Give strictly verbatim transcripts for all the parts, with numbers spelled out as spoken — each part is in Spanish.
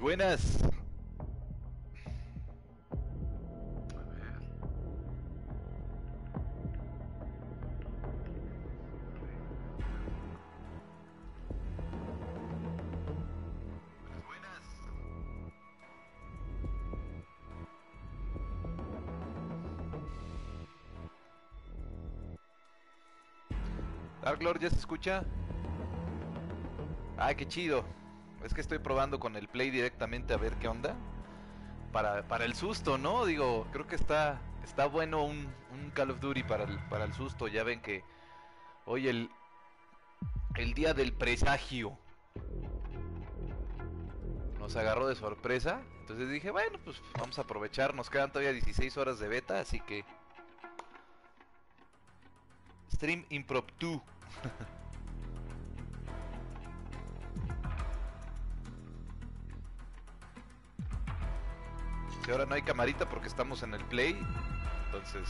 Buenas. Dark Lord, ¿ya se escucha? Ay, qué chido. Es que estoy probando con el Play directamente a ver qué onda. Para, para el susto, ¿no? Digo, creo que está está bueno un, un Call of Duty para el, para el susto. Ya ven que hoy el, el día del presagio nos agarró de sorpresa. Entonces dije, bueno, pues vamos a aprovechar. Nos quedan todavía dieciséis horas de beta, así que... Stream impromptu. Si ahora no hay camarita porque estamos en el Play, entonces...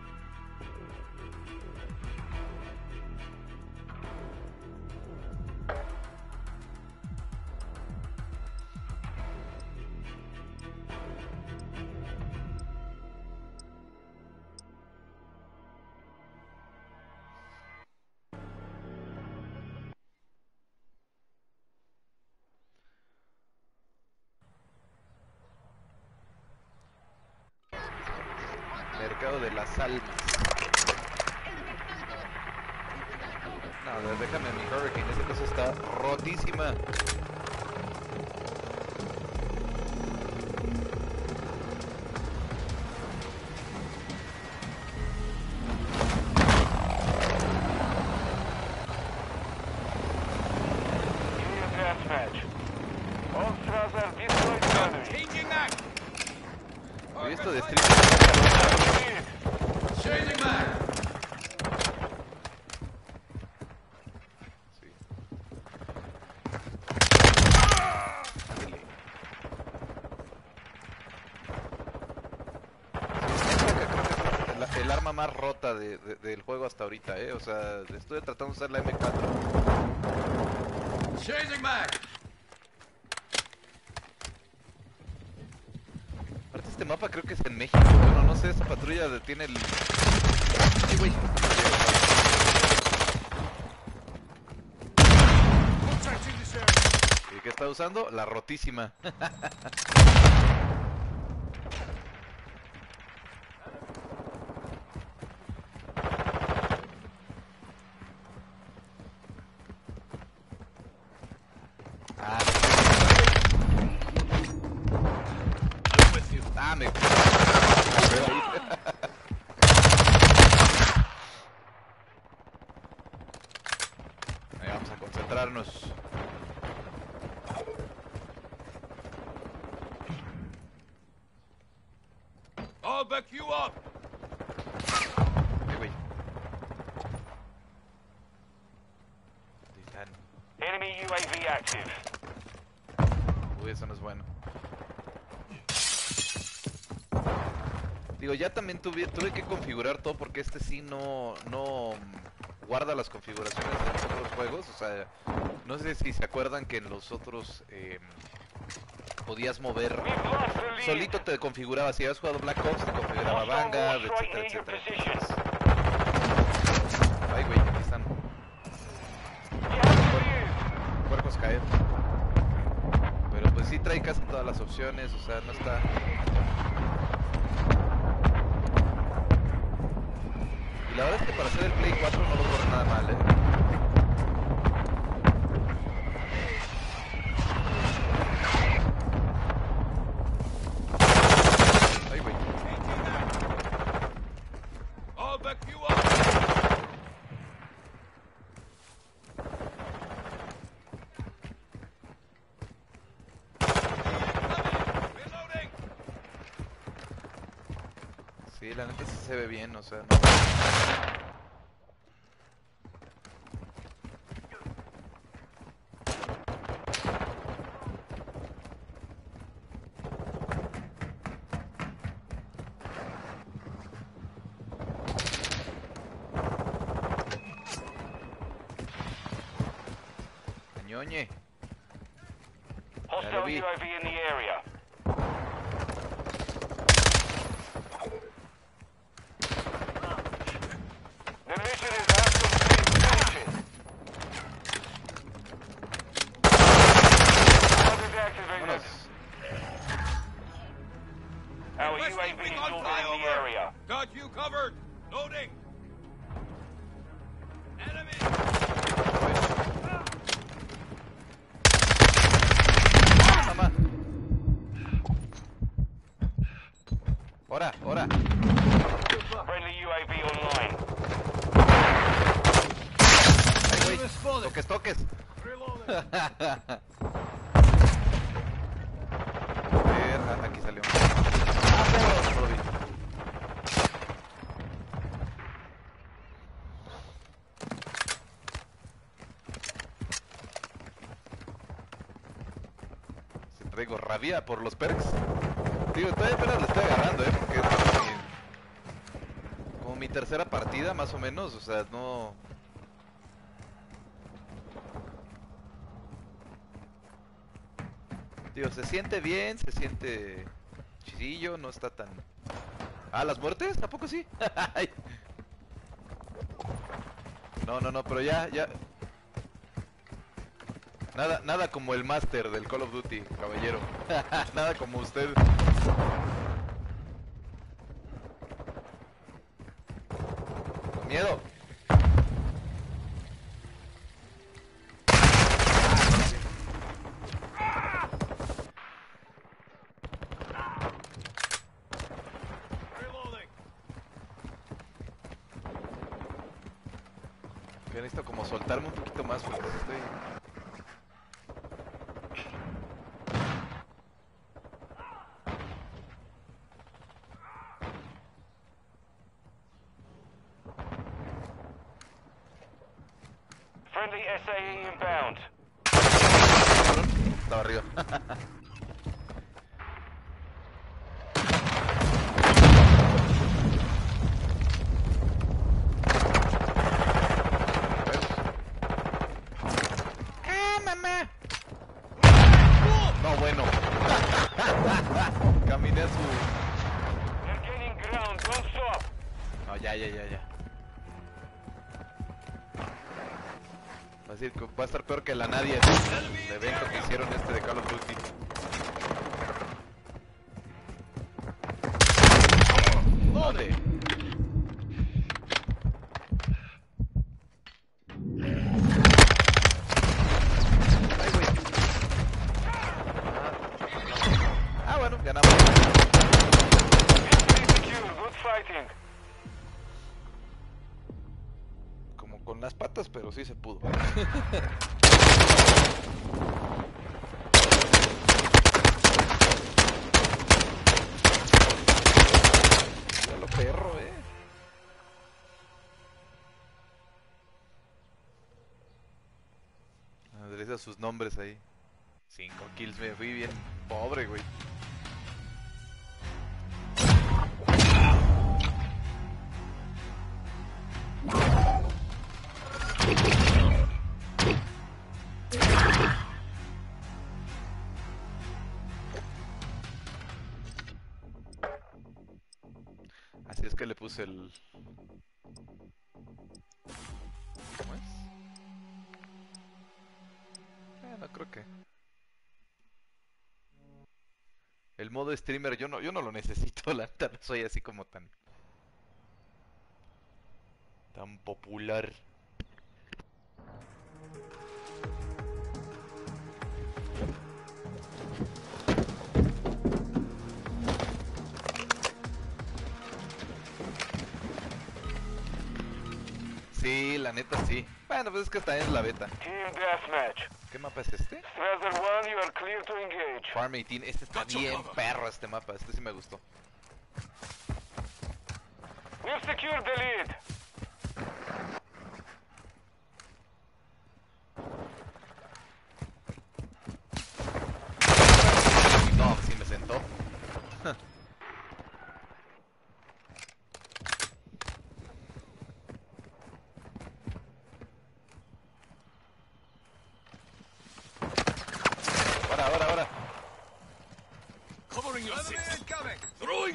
Mercado de las almas. No, a ver, déjame mi Hurricane, esa cosa está rotísima. Y esto de stream... Sí. El, el arma más rota de, de, del juego hasta ahorita, eh. O sea, estoy tratando de usar la eme cuatro. Changing mag. Aparte este mapa creo que es en México. Bueno, no sé, esa patrulla tiene el... Ay, güey. ¿Y qué está usando? La rotísima. Ah, ah, me... Ahí vamos a concentrarnos. I'll back you up. Ay, güey. Ahí están. Enemy U A V active. Uy, eso no es bueno. Digo, ya también tuve, tuve que configurar todo porque este sí no, no guarda las configuraciones de los otros juegos. O sea, no sé si se acuerdan que en los otros eh, podías mover, solito te configuraba. Si habías jugado Black Ops te configuraba Vanguard, etcétera, etcétera. Entonces, ay, güey, aquí están. Puercos caer. Pero pues sí trae casi todas las opciones, o sea, no está... Y la verdad es que para hacer el Play cuatro no lo corre nada mal, eh. Ay, güey. I'll back you up. Reloading. Sí, la neta sí se ve bien, o sea, no... Ñoñe. Hostile vi. U A V in the area. The mission is have complete station. Target activated. Vámonos. Our U A Requesting V is recon over in the flyover. area. Got you covered. Loading. Enemy. Mamá. Ahora, ahora. Friendly U A V online. Ay, güey. Toques, toques. A ver, ah, aquí salió. Ah, no lo vi. Si traigo rabia por los perks. Digo, todavía apenas le estoy agarrando, eh, porque es como mi, como mi tercera partida, más o menos, o sea, no... Digo, se siente bien, se siente chidillo, no está tan... Ah, ¿las muertes? ¿A poco sí? Ay. No, no, no, pero ya, ya... Nada, nada como el máster del Call of Duty, caballero. Nada como usted. Con miedo. Reloading. Que necesito como soltarme un poquito más porque estoy... Friendly S A E inbound. Estaba arriba. ¡Ah, mamá! No, bueno. Caminé a su... They're gaining ground. Don't stop. No, ya, ya, ya, ya. Va a decir que va a estar peor que la nadie el evento que hicieron este de Call of Duty. ¿Dónde? Ay, güey. Ah, ah, bueno, ganamos. Victory secure. Good fighting. Como con las patas, pero sí se pudo. Ya lo perro, eh. Adresa sus nombres ahí. Cinco kills, me fui bien pobre, güey. Así es que le puse el... ¿Cómo es? Eh, no creo que... El modo streamer yo no, yo no lo necesito, la neta, no soy así como tan... tan popular. Sí, la neta sí. Bueno, pues es que esta es la beta. Team deathmatch. ¿Qué mapa es este? Strasser one, you are clear to engage. Farm dieciocho. Este está bien perro, este mapa. Este sí me gustó. We've secured the lead. No, sí me sentó. Ahora, ahora, ahora.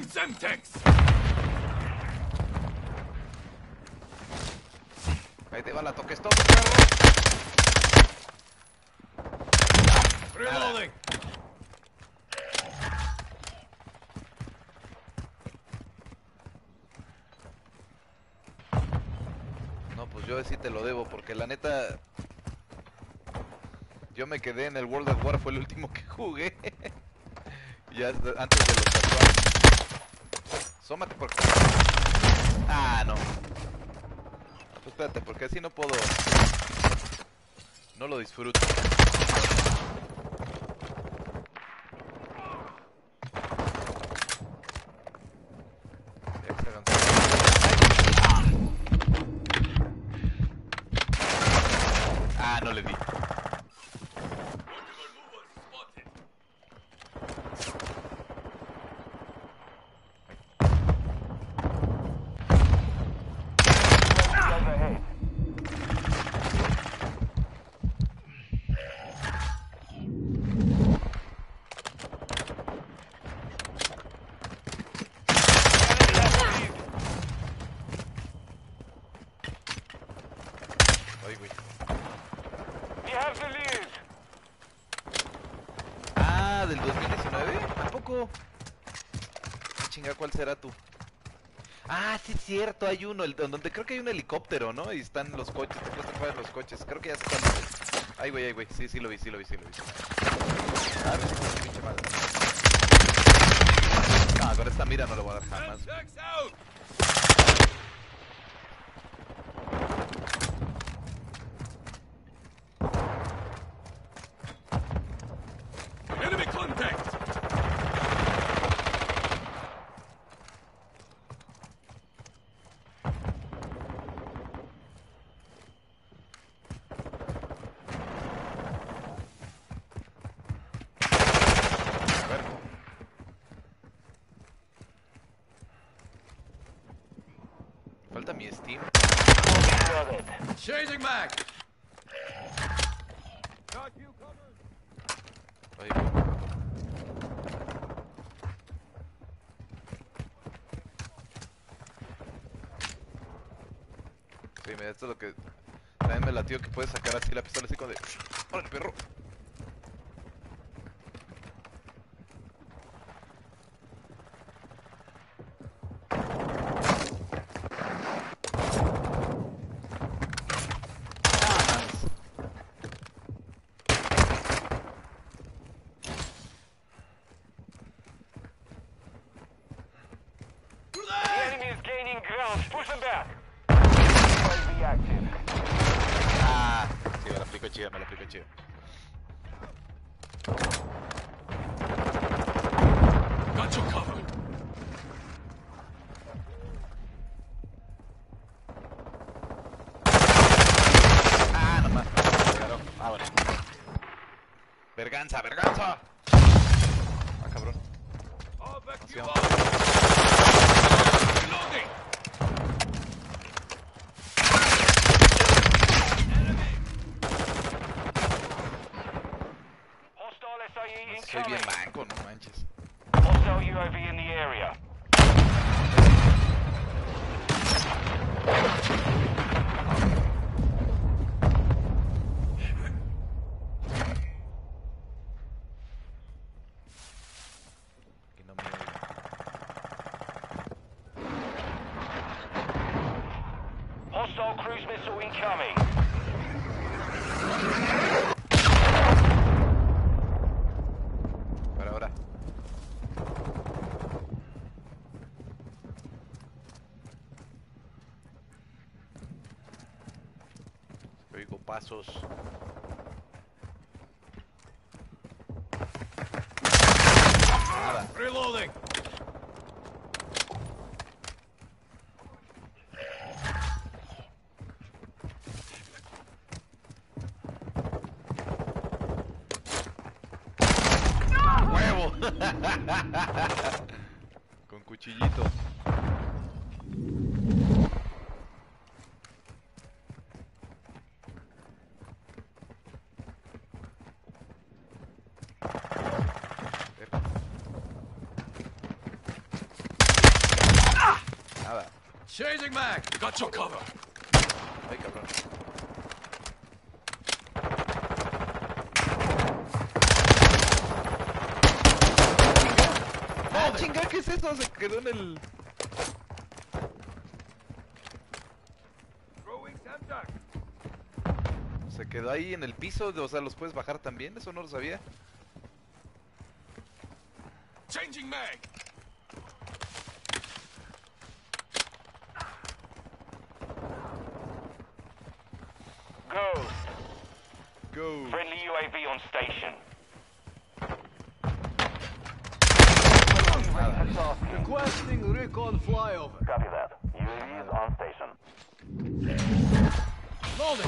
Semtex! Ahí te va la toque stop, perro. Reloading! No, pues yo sí te lo debo, porque la neta... Yo me quedé en el World of War, fue el último que jugué. Ya antes de los tatuajes. Sómate por acá. Ah, no. Pues espérate, porque así no puedo... No lo disfruto. Ya se avanzó. Ah, no le di. Overhead. Ay, güey. We have the lead. Ah, ¿del dos mil diecinueve? ¿A poco? Ah, chinga, ¿cuál será tú? Ah, sí es cierto, hay uno, el, donde creo que hay un helicóptero, ¿no? Y están los coches, te puedes jugar los coches, creo que ya se están... Ay, güey, ay, güey, sí, sí lo vi, sí lo vi, sí lo vi. A ver, si pinche madre. No, con esta mira no lo voy a dar jamás. Semtex out! Enemy contact! A ver. Falta mi Steam. Got it. Changing mag! Got you covered! Ay, güey. Sí, mira, esto es lo que... También me latió que puedes sacar así la pistola así como de... ¡Órale, perro! The enemy is gaining ground. Push them back. U A V active. Ah, sí, me la aplico chida, me la aplico chida. Got you covered! Ah, nomás. Claro. Ah, bueno. Verganza, verganza. Ah, cabrón. I'll back you Acción. up! Reloading! Hostile S I E Soy bien incoming. manco, no manches. Hostile U A V in the area. Que no me oiga. Hostile cruise missile incoming. Para ahora. Oigo pasos. Nada. Reloading! ¡Huevo! Con cuchillito. Changing mag. Got your cover. Ay, cabrón. ¡Ah, chinga! ¿Qué es eso? Se quedó en el... Throwing Semtex. Se quedó ahí en el piso, o sea, ¿los puedes bajar también? Eso no lo sabía. Changing mag. Go. Go. Friendly U A V on station. Requesting recon flyover. Copy that. U A V is on station. Loading.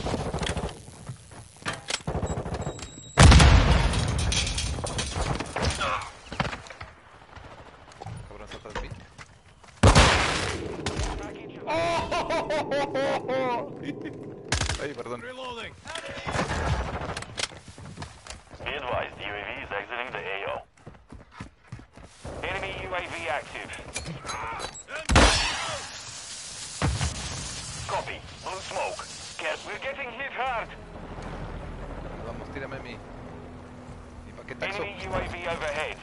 Cabrón, está atrás de mí. Ay, perdón. Reloading. Be advised, U A V is exiting the A O. Enemy U A V active. Copy. Blue smoke. Get, we're getting hit hard. Vamos, tírame mi... Mi paquetazo. Enemy U A V overhead.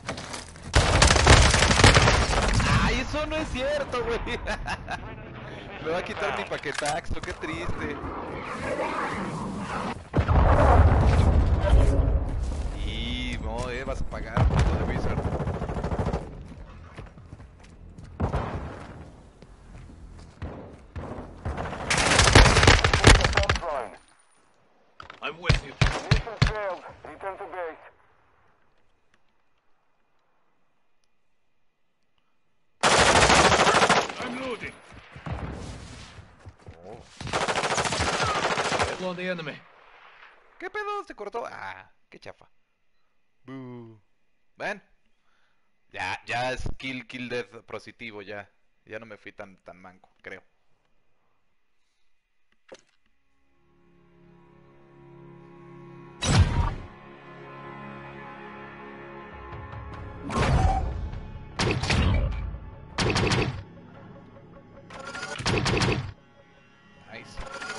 ¡Ay, eso no es cierto, güey! Me va a quitar mi paquetaxo, qué triste. Y no, eh, vas a pagar por lo de Wizard. Assault drone. I'm with you. Mission failed. Return to base. I'm loading. Oh. Blow the enemy. ¿Qué pedo? ¿Se cortó? Ah, qué chafa. Boo. ¿Ven? Ya, ya es kill, kill death positivo, ya. Ya no me fui tan, tan manco, creo. Nice.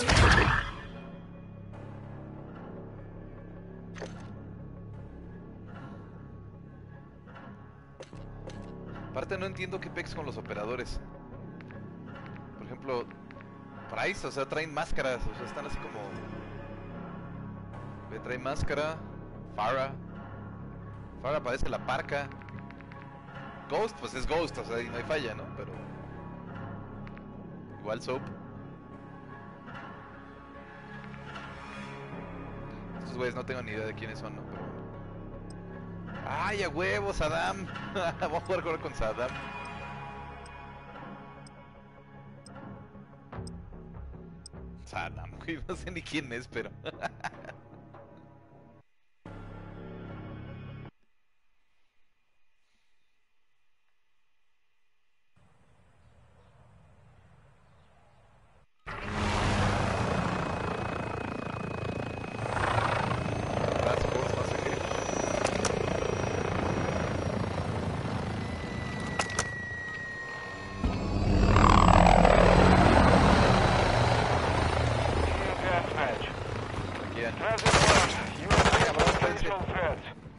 Aparte no entiendo qué pex con los operadores. Por ejemplo, Price, o sea, traen máscaras, o sea, están así como... Ve, trae máscara. Farah. Farah parece la parca. Ghost, pues es Ghost, o sea, ahí no hay falla, ¿no? Pero... Igual Soap. Estos güeyes no tengo ni idea de quiénes son, ¿no? Pero... ¡Ay, a huevo, Saddam! Vamos a jugar con Saddam. Saddam, güey, no sé ni quién es, pero... Transport, no sé qué. Gas match. Again. Transit one. U A V Cabrón, is espérense. potential threat.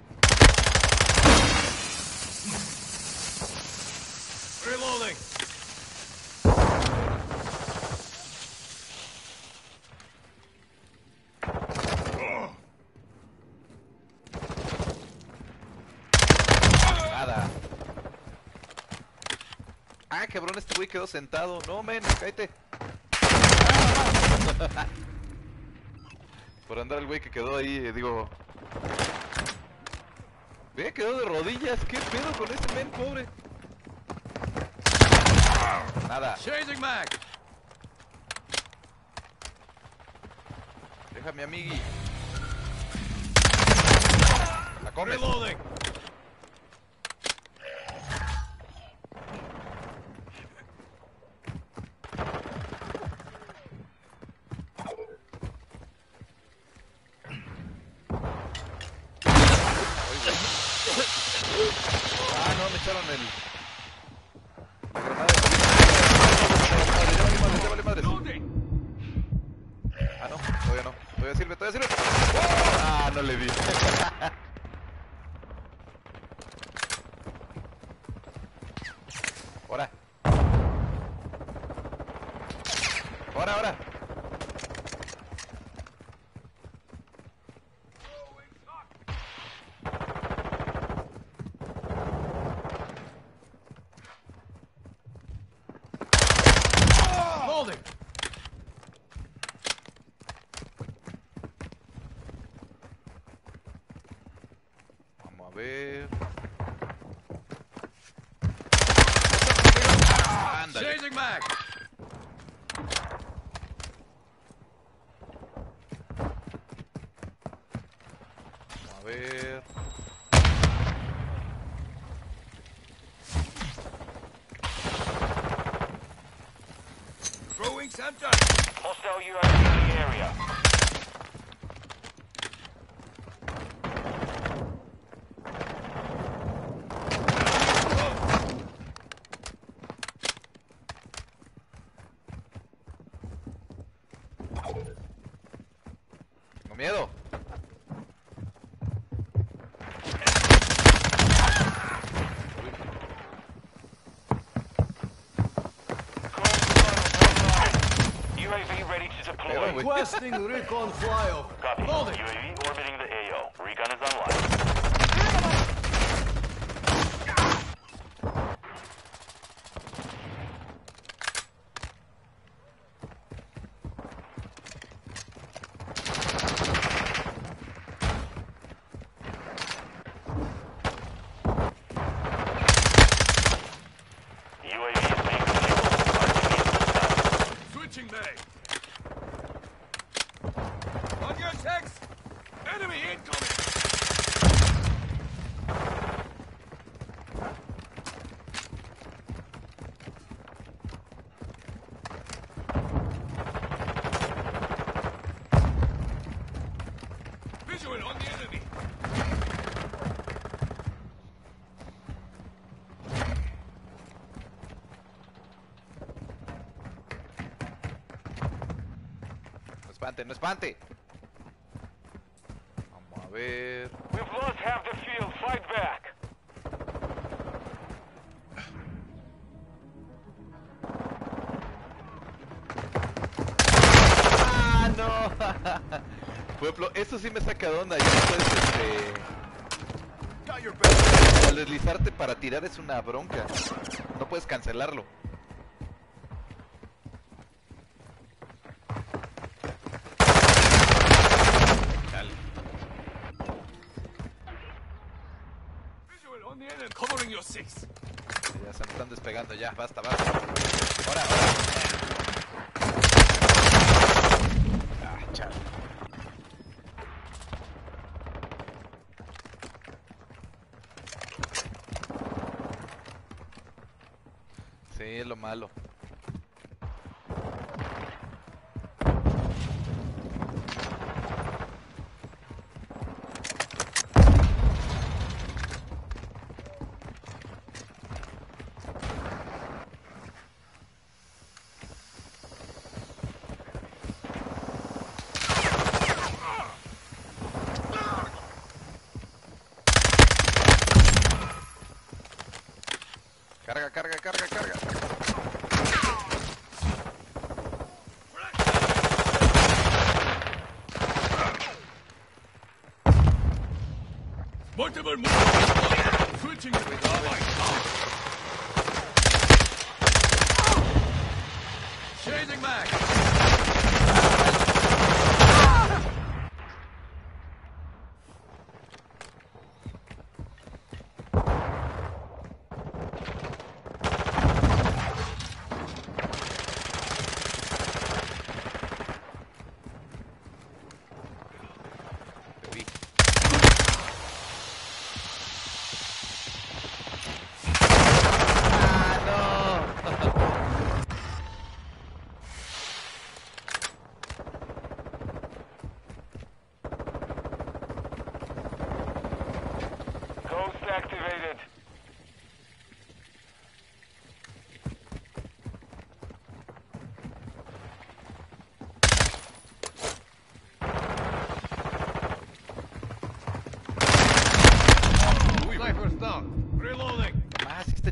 Reloading. Nada. Ah, cabrón, este güey quedó sentado. No, men, cállate. Por andar el güey que quedó ahí, eh, digo... Ve, quedó de rodillas. ¿Qué pedo con ese men, pobre? Nada. Changing mag. Déjame, amigui. La comes. Reloading. Ah, no, me echaron el... La granada de... Voy a hacer un... Ah, no le di. Ahora. Ahora, ahora. Loading. Vamos a ver. Ándale. Changing mag. Vamos a ver. Throwing Santa. Hostile U A V in the area. Tengo miedo. U A V ready to deploy. Pero, güey. Requesting recon flyover. Copy. Loading. U A V orbiting the A O. Recon is online. U A V is being fueled. R T B is Switching mag. On your six. Enemy incoming. Visual on the enemy. No espante, no espante. Vamos a ver. We've lost half the field. Fight back. ¡Ah, no! Pueblo, eso sí me saca de onda. Ya no puedes, este... Got your back. Al deslizarte para tirar es una bronca. No puedes cancelarlo. Dale. Visual on the enemy. Covering your six. Ya se me están despegando, ya, basta, basta. Ahora, ahora. Ah, chale. Sí, es lo malo. Carga, carga, carga, carga. Multiple moves. Switching to the Changing mag. Te vi. Ah, no.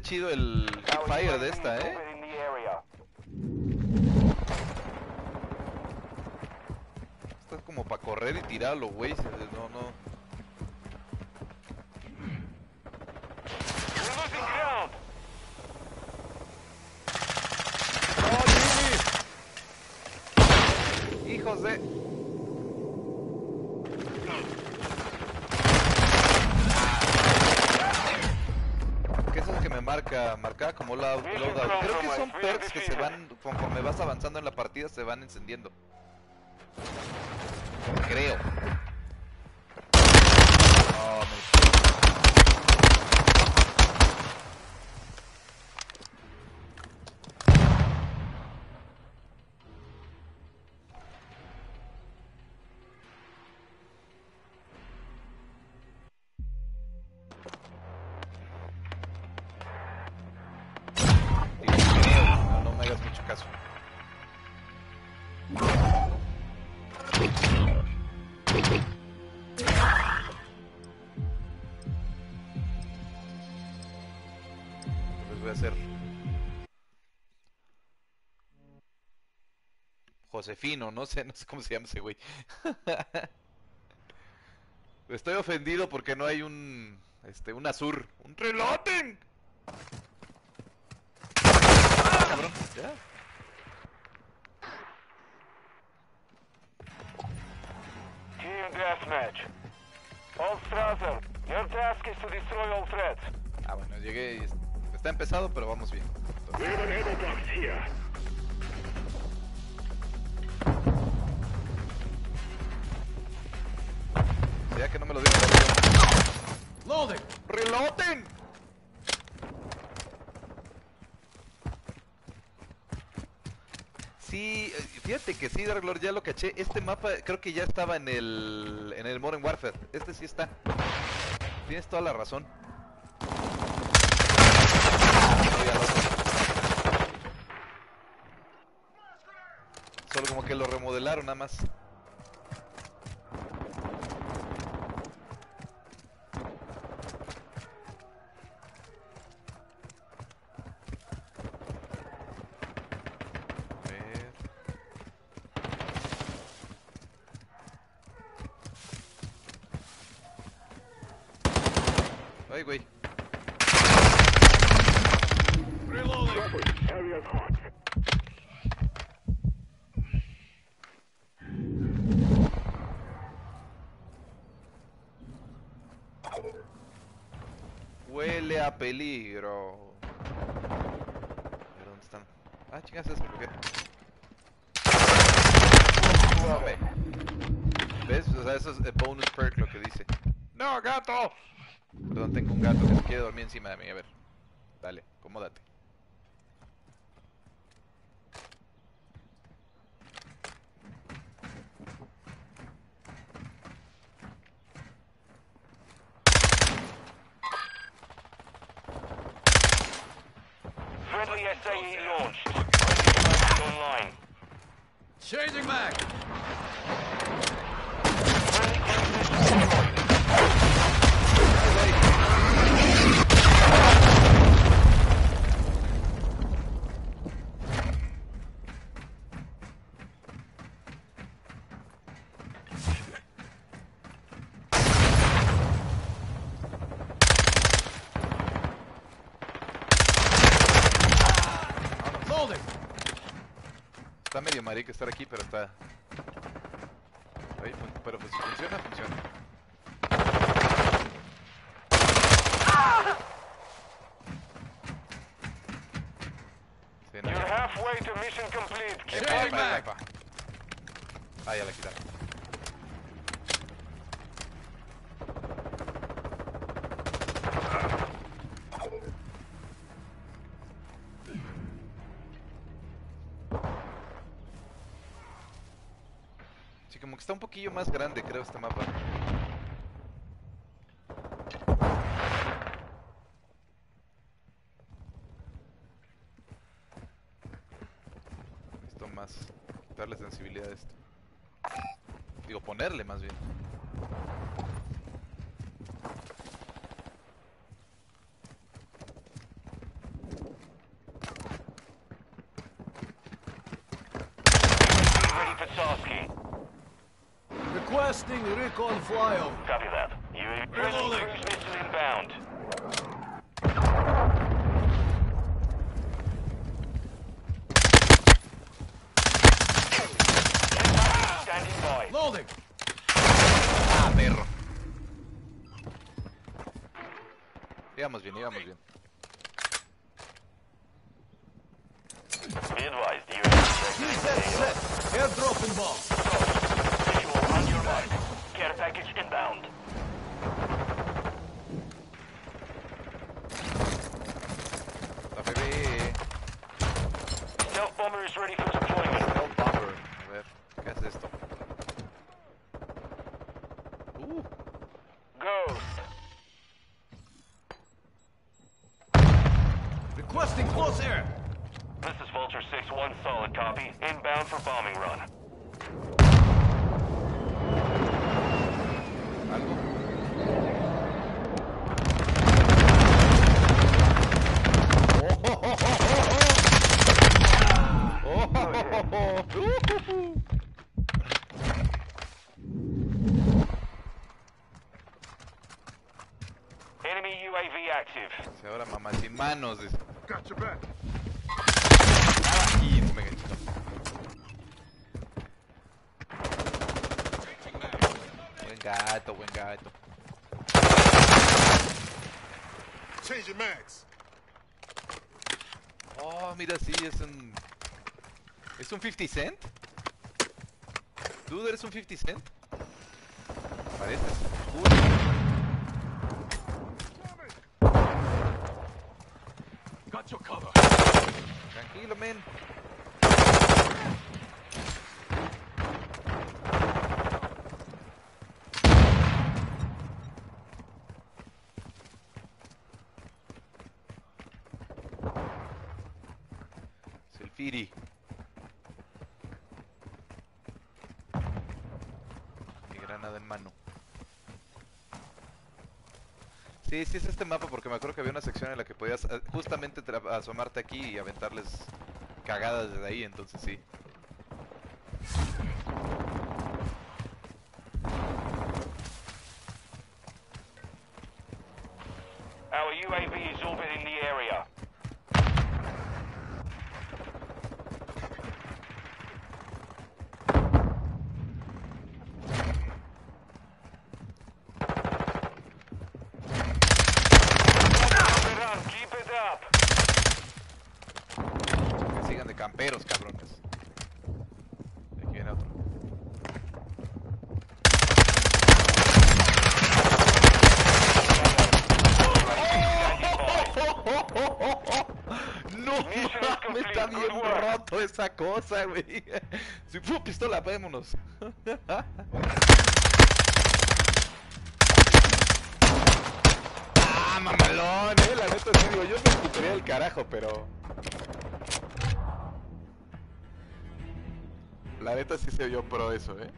chido el Our fire U A V de is esta, eh. orbiting the area. Esta es como para correr y tirar a los güeyes. No, no. We're losing ground. ¡Oh, hijos de... ¿Qué es eso que me marca? Marcada como loadout. Creo que son perks que se van, conforme vas avanzando en la partida, se van encendiendo. Creo. No, me... No, no me hagas mucho caso. Entonces voy a hacer Josefino, no sé, no sé cómo se llama ese güey. Estoy ofendido porque no hay un este un Azur, un reloten. Ah, cabrón, ya. Team deathmatch. All Strasser, your task is to destroy all threats. Ah, bueno, llegué y está empezado, pero vamos bien. Entonces, ya que no me lo digan. Loading! ¡Reloten! Sí, eh, fíjate que sí, Dark Lord, ya lo caché. Este mapa creo que ya estaba en el en el Modern Warfare. Este sí está. Tienes toda la razón. Voy al otro. Solo como que lo remodelaron nada más. A ver. Ay, güey. Huele a peligro. A ver, ¿dónde están? Ah, chingas, eso, ¿por qué? No, me. ¿Ves? O sea, eso es el bonus perk lo que dice. ¡No, gato! Perdón, tengo un gato que se quiere dormir encima de mí. A ver. Dale, acomódate. Friendly S A E launched. Friendly online. Changing mag! Friendly contest destroyed. Loading! Está medio marica estar aquí, pero está... Ahí, fun- pero pues si funciona, funciona. Sí, no, You're ya. halfway to mission complete. Keep Epa, it epa, back. epa. Ah, ya la quitaron. Sí, como que está un poquillo más grande, creo, este mapa. Esto más... Quitarle sensibilidad a esto. Digo, ponerle más bien. for Sarsky. Requesting recon flyover. Copy that. U A V Reloading. cruise missile inbound. Standing by. Loading. Ah, perro. Íbamos bien, íbamos bien. Be advised, U A V Set, exiting the A O. set. Airdrop inbound. Visual on your mark. Care package inbound. La bebé. Stealth bomber is ready for deployment. Stealth bomber. A ver, ¿qué es esto? Uh, Ghost. Requesting close air. This is Vulture six one, solid copy. Inbound for bombing run. algo. Oh, oh, oh, oh, oh. Enemy U A V active. Sí, ahora mamá sin manos. dice. Got your back. Y no me gancho. Buen gato, buen gato. Changing mags. Oh, mira, sí, es un... ¿Es un fifty cent? ¿Dude, eres un fifty cent? Pareces. Uy. Got your cover. Tranquilo, men. Es el Firi. Mi granada en mano. Sí, sí es este mapa porque me acuerdo que había una sección en la que podías eh, justamente tra- asomarte aquí y aventarles cagadas desde ahí, entonces sí. Our U A V is orbiting the area. Keep it up, keep it up. Que sigan de camperos, cabrones. Aquí viene otro. No, me está bien roto esa cosa, güey. Si fue pistola, vámonos. Ah, mamalón, eh, la neta sí digo, yo me escucharía el carajo, pero... La neta sí se vio pro eso, eh.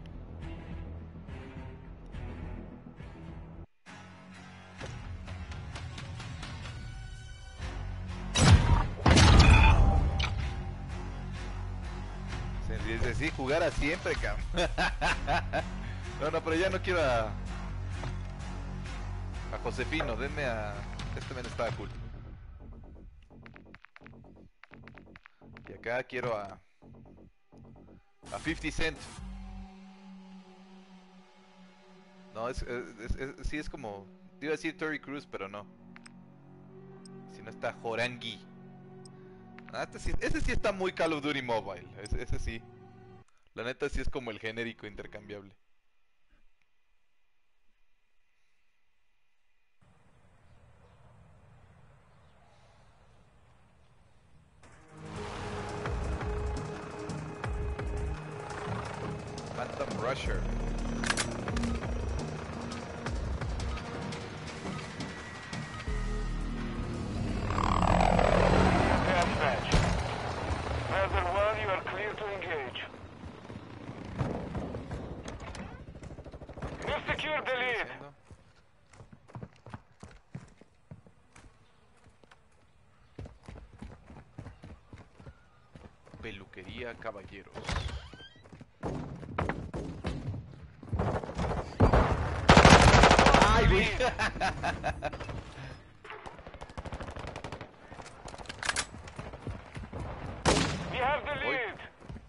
Se dice, sí, jugar a siempre, cabrón. No, no, pero ya no quiero a... A Josefino, denme a... Este men estaba cool. Y acá quiero a... A fifty cent. No, es, es, es- es- sí es como... Iba a decir Terry Crews, pero no. Si no está Jorangi. Ah, este sí, ese sí está muy Call of Duty Mobile. Ese, ese sí. La neta sí es como el genérico intercambiable. Phantom Rusher. Dispatch. Delta one, you are clear to engage. We've secured the lead. Haciendo. Peluquería Caballeros. Uy. We have the Uy. lead.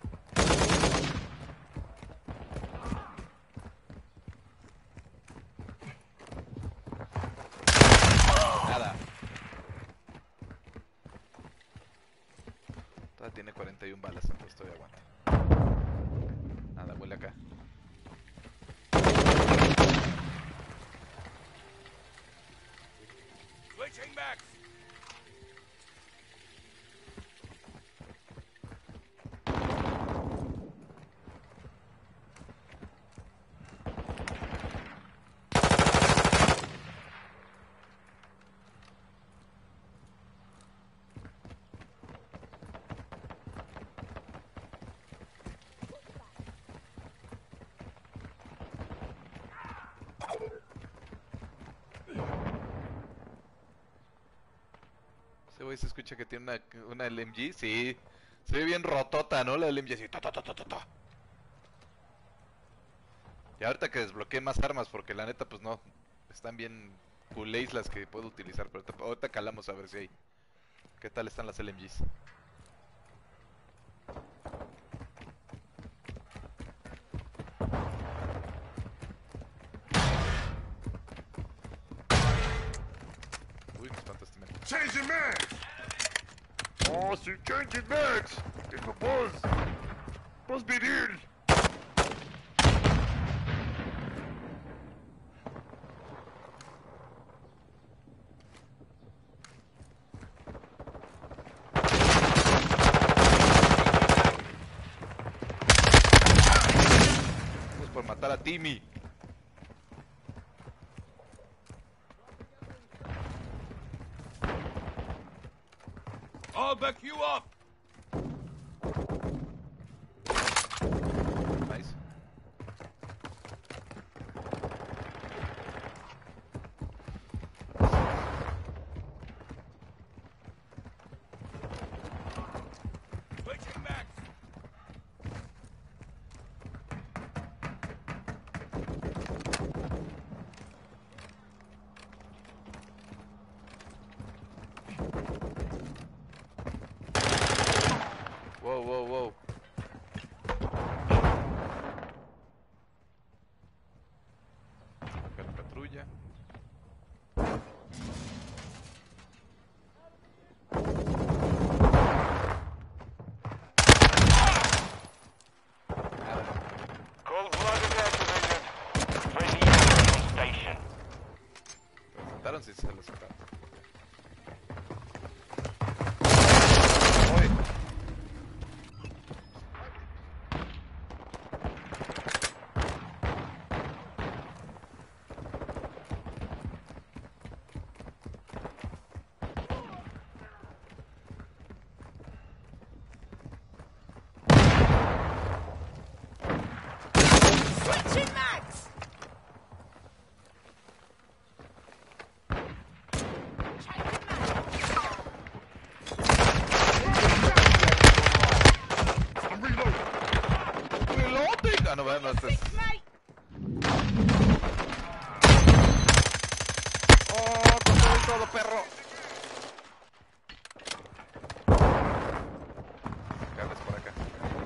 Nada. Todavía tiene cuarenta y una balas, entonces todavía aguanta. Nada, huele acá. Switching back. Ese güey se escucha que tiene una, una L M G, sí. Se ve bien rotota, ¿no? La L M G así. Ta, ta, ta, ta, ta, ta. Y ahorita que desbloqueé más armas, porque la neta, pues no. Están bien culéis las que puedo utilizar. Pero ahorita, ahorita calamos a ver si hay. ¿Qué tal están las L M Gs? Uy, me espanta este men. Changing man. Oh, sí, changing mags. Tengo voz. Voz viril. Vamos por matar a Timmy. I'll back you up. Nice. Switching back. Wow, wow, wow. Acá la patrulla. Cold-blooded activated. Ready for station. Lo saltaron, sí, se lo saltaron. Uy. Switching mags! Changing mags! I'm reloading. Reloading. Ah, no, no, este es... Fix, mate! ¡Oh, con todo y todo, perro! Cables por acá.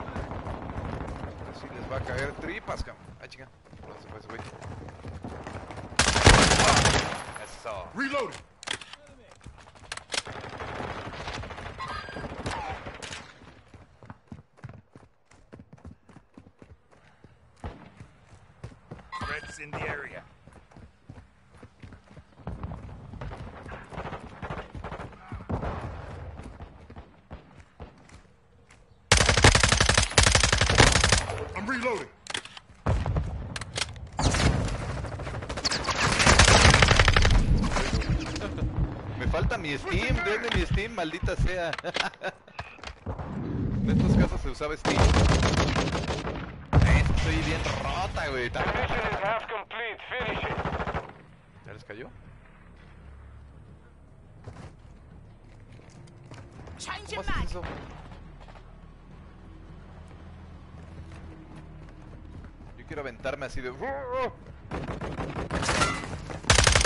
Así les va a caer tripas, cam. Ay, chinga. ¿Dónde se fue ese güey? Ah, eso. Reloading. Threats in the area. I'm reloading. Me falta mi Steam, denme mi Steam, maldita sea. En estos casos se usaba Steam. Eh, estoy bien rota, güey. The mission is half complete. Finish it. ¿Ya les cayó? Changing ¿Cómo haces mags! eso? Yo quiero aventarme así de...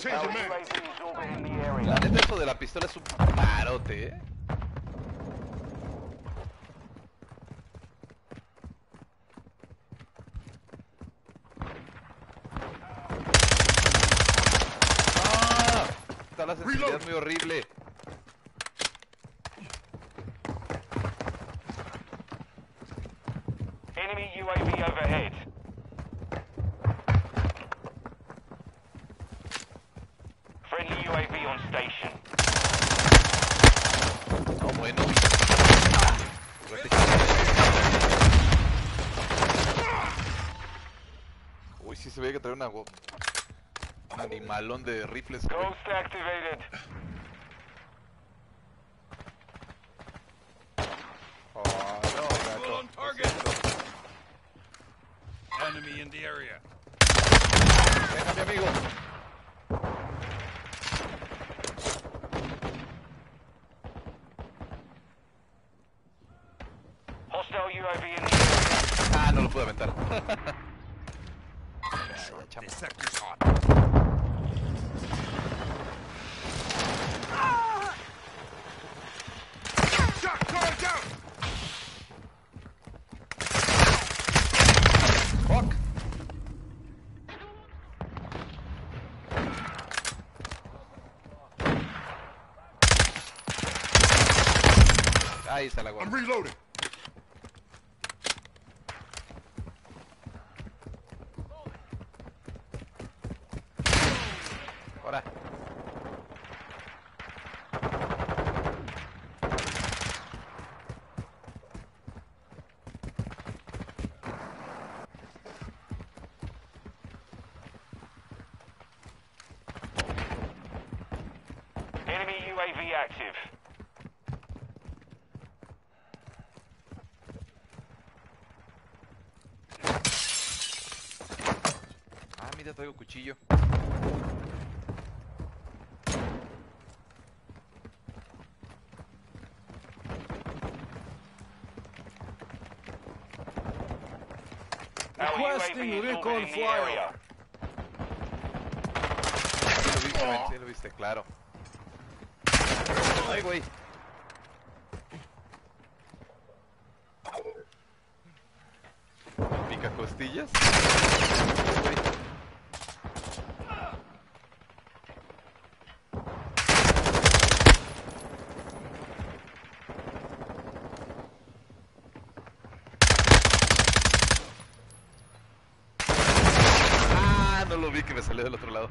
Change Our your U A mags. V is orbiting the La area. neta, eso de la pistola es un parote, ¿eh? ¡Ah! Está la sensibilidad Reload. muy horrible. Enemy U A V overhead. Friendly U A V on station. No, bueno. Uy, sí se ve que trae una... go- un animalón de rifles, güey. Ghost activated. Oh, no, Full gato. on target. Enemy in the area. Venga, mi amigo. Hostile U A V in the area. Ah, no lo pude aventar. This sector's hot. Shot calling down. Fuck. Ahí está la I'm guarda. reloading. Ahora. Enemy U A V active. Ah, mira, traigo cuchillo. Our U A V Requesting is recon orbiting the area. Sí lo viste, men, sí lo viste, claro. Ay, güey. ¿Pica costillas? Güey. Ah, no lo vi que me salió del otro lado.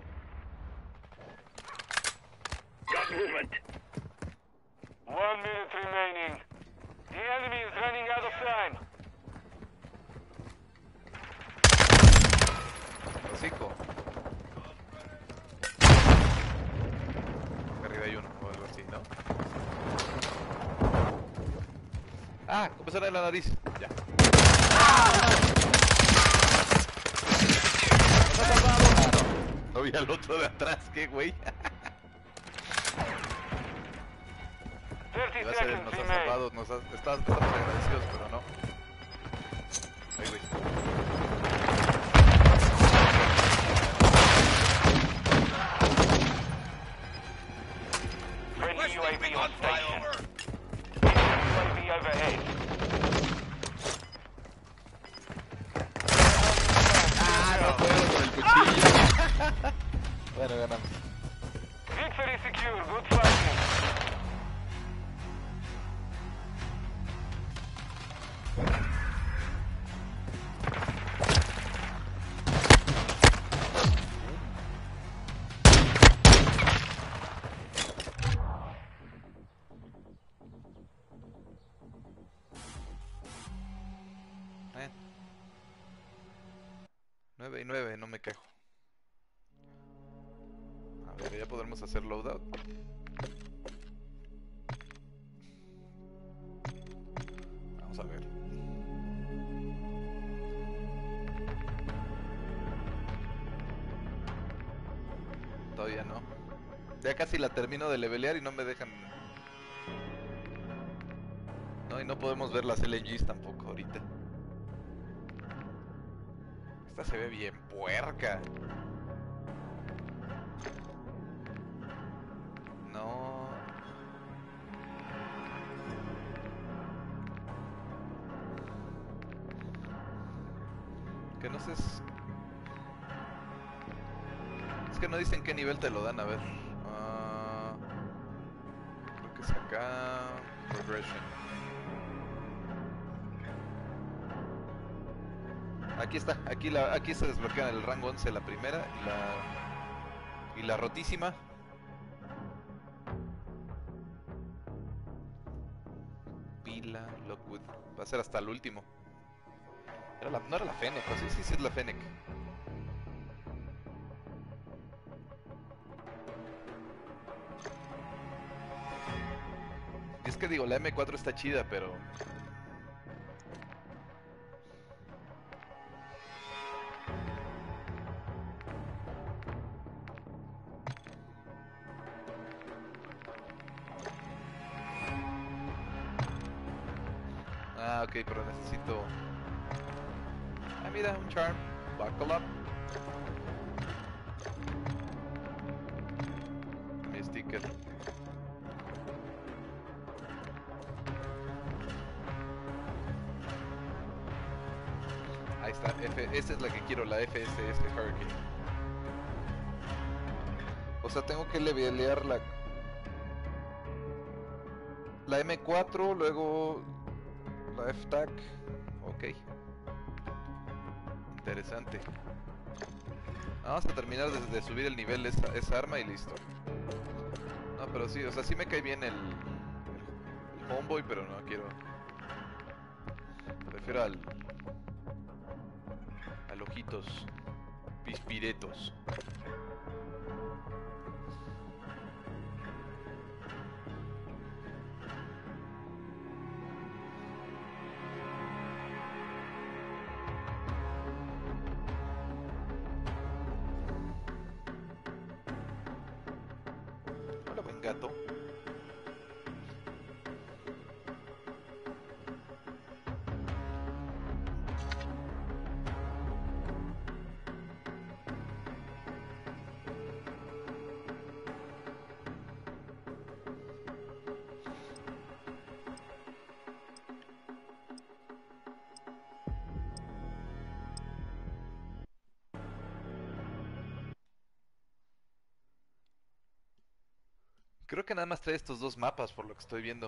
One minute remaining. The enemy is running out of time. Hocico. Arriba hay uno o algo así, ¿no? Ah, comenzó en la nariz. Ya. ¡Nos ha salvado! Ah, no. No vi al otro de atrás, qué güey. thirty Iba a ser el seconds nos ha remain. salvado, nos ha, está- estamos agradecidos, pero no. Ay, güey. Friendly U A V Requesting on recon station. flyover. Enemy U A V overhead. Ah, no puedo con el cuchillo. Bueno, ganamos. Victory secure. Good fighting. Eh. nueve y nueve, no me quejo. A ver, ya podremos hacer loadout. Vamos a ver. Todavía no. Ya casi la termino de levelear y no me dejan. No, y no podemos ver las L N Gs tampoco ahorita. Esta se ve bien puerca. Que no sé... Es... es que no dicen qué nivel te lo dan, a ver. Uh... Creo que es acá... Progression. Aquí está, aquí, la, aquí se desbloquea el rango once la primera y la, y la rotísima. Pila, Lockwood, va a ser hasta el último. Era la, no era la Fennec, sí, sí, sí es la Fennec. Y es que digo, la eme cuatro está chida, pero... Ah, ok, pero necesito... Ah, mira, un charm. Buckle up. Mi sticker. Ahí está, F... esta es la que quiero, la F S S Hurricane. O sea, tengo que levelear la... La eme cuatro, luego... La F-Tac, ok. Interesante. Vamos a terminar de, de subir el nivel de esa, esa arma y listo. No, pero sí, o sea, sí me cae bien el, el, el Homeboy, pero no quiero... Prefiero al... al Ojitos Pispiretos. Gato. Creo que nada más trae estos dos mapas por lo que estoy viendo.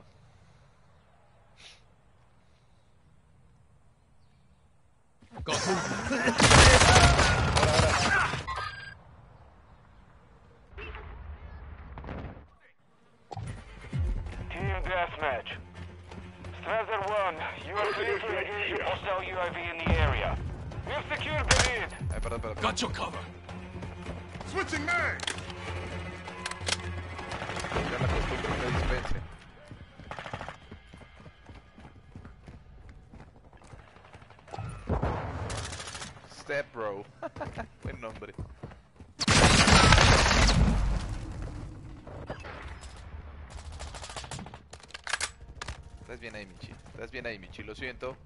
Team deathmatch. Strasser one, you are clear to engage hostile U A V in the area. We've secured the lead. Ay, perdón, perdón. Got your cover. Switching mag! Ya me acostumbro que dispense. Step Bro. Buen nombre. Estás bien ahí, Michi. Estás bien ahí, Michi. Lo siento.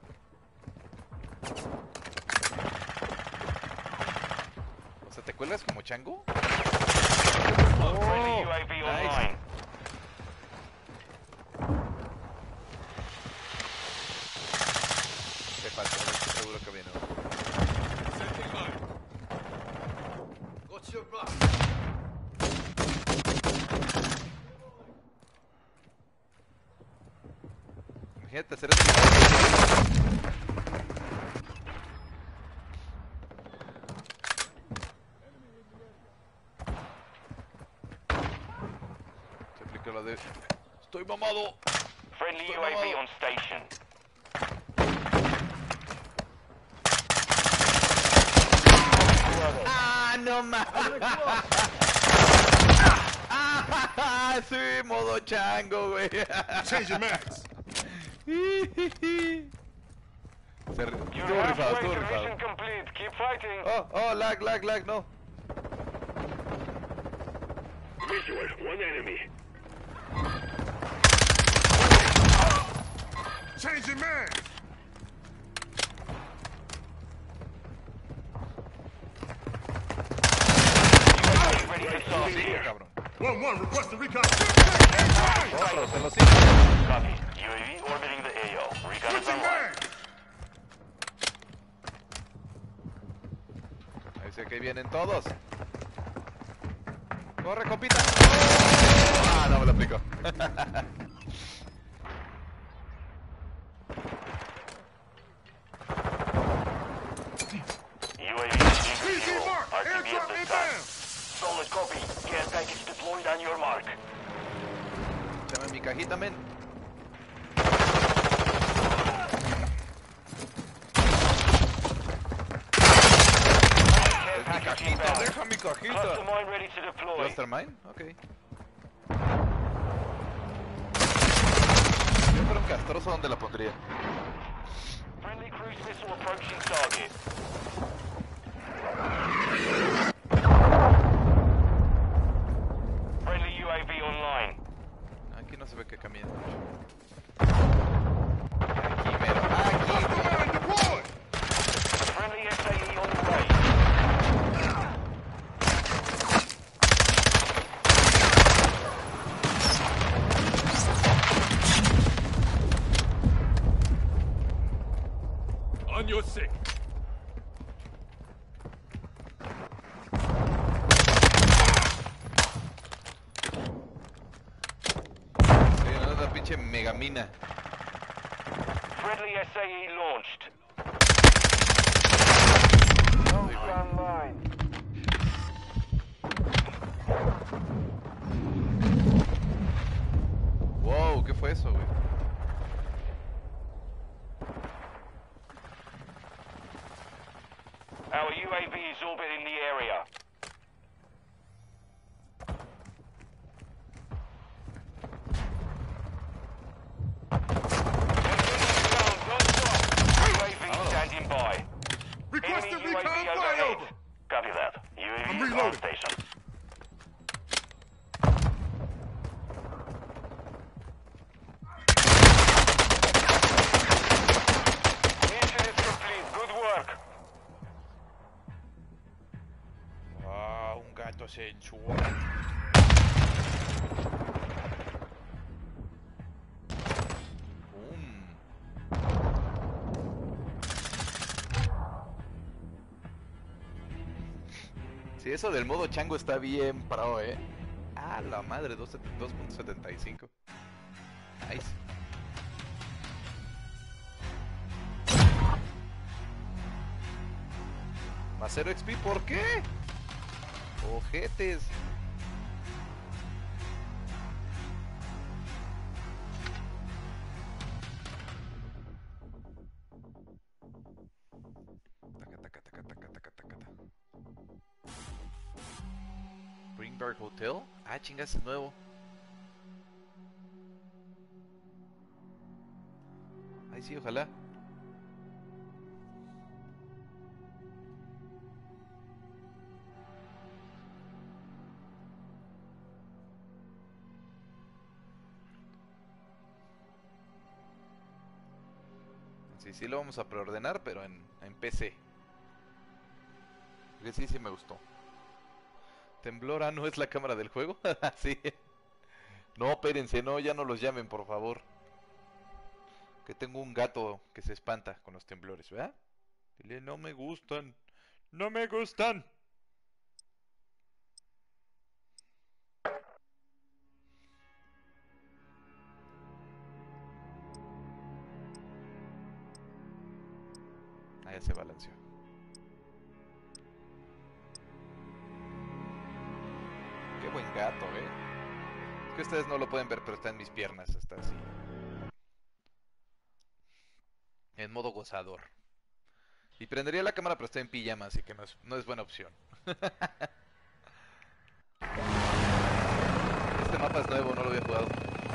O sea, ¿te cuelgas como chango? Friendly U A V nice. online. Qué falta, estoy seguro que viene. Setting mine. What's your back? Imagínate hacer esto. Se aplica la de... ¡Estoy mamado! Friendly U A V on station. ¡Ah, no mames! ¡Ah, sí! Modo chango, güey. Changing mags. Se ri- Your Estuvo rifado, halfway estuvo to rifado. mission complete. Keep fighting. Oh, oh, lag, lag, lag, no. Visual, one enemy. Changing mags. Ready to start Sí, here. cabrón. one one, request a recon. Otro, se lo sigo. Copy. U A V orbiting the A O. Recon is Switching online. mags. Parece que vienen todos. ¡Corre, compita! ¡Oh! Ah, no me lo aplicó. U A V is P Z visual. mark. R T B at Airdrop this time. inbound. Solid copy. Care package deployed on your mark. Dame mi cajita, men. Care Es mi package cajita, inbound. deja mi cajita. Cluster mine ready to deploy. Cluster mine, ok. Yo fuera un castroso, ¿dónde la pondría? Friendly cruise missile approaching target. Friendly U A V online. Aquí no se ve que camina. Aquí, mero. Aquí. Mine deployed. Friendly S A E on the way. On your six. Sí, no es la pinche megamina. Friendly S A E launched. Ay, güey. Online. Wow, ¿qué fue eso, güey? Our U A V is orbiting the area. U A V standing by. Requesting Enemy U A V recon overhead. flyover. Copy that. U A V I'm is on reloading. station. Mission is complete. Good work. Ah, un gato sensual. Boom. Sí, eso del modo chango está bien pro, eh. Ah, la madre, dos punto setenta y cinco. Nice. Más cero X P, ¿por qué? Ojetes. Taca, taca, taca, taca, taca, taca, taca. Springberg Hotel. Ah, chingas, es nuevo. Ay, sí, ojalá. Sí, sí lo vamos a preordenar, pero en, en P C. Porque sí, sí me gustó. Temblora no es la cámara del juego. Sí. No, espérense, no, ya no los llamen, por favor. Que tengo un gato que se espanta con los temblores, ¿verdad? Dile, no me gustan. No me gustan. Ah, ya se balanceó. Qué buen gato, ¿eh? Es que ustedes no lo pueden ver, pero está en mis piernas, está así. En modo gozador. Y prendería la cámara, pero está en pijama, así que no es, no es buena opción. Este mapa es nuevo, no lo había jugado.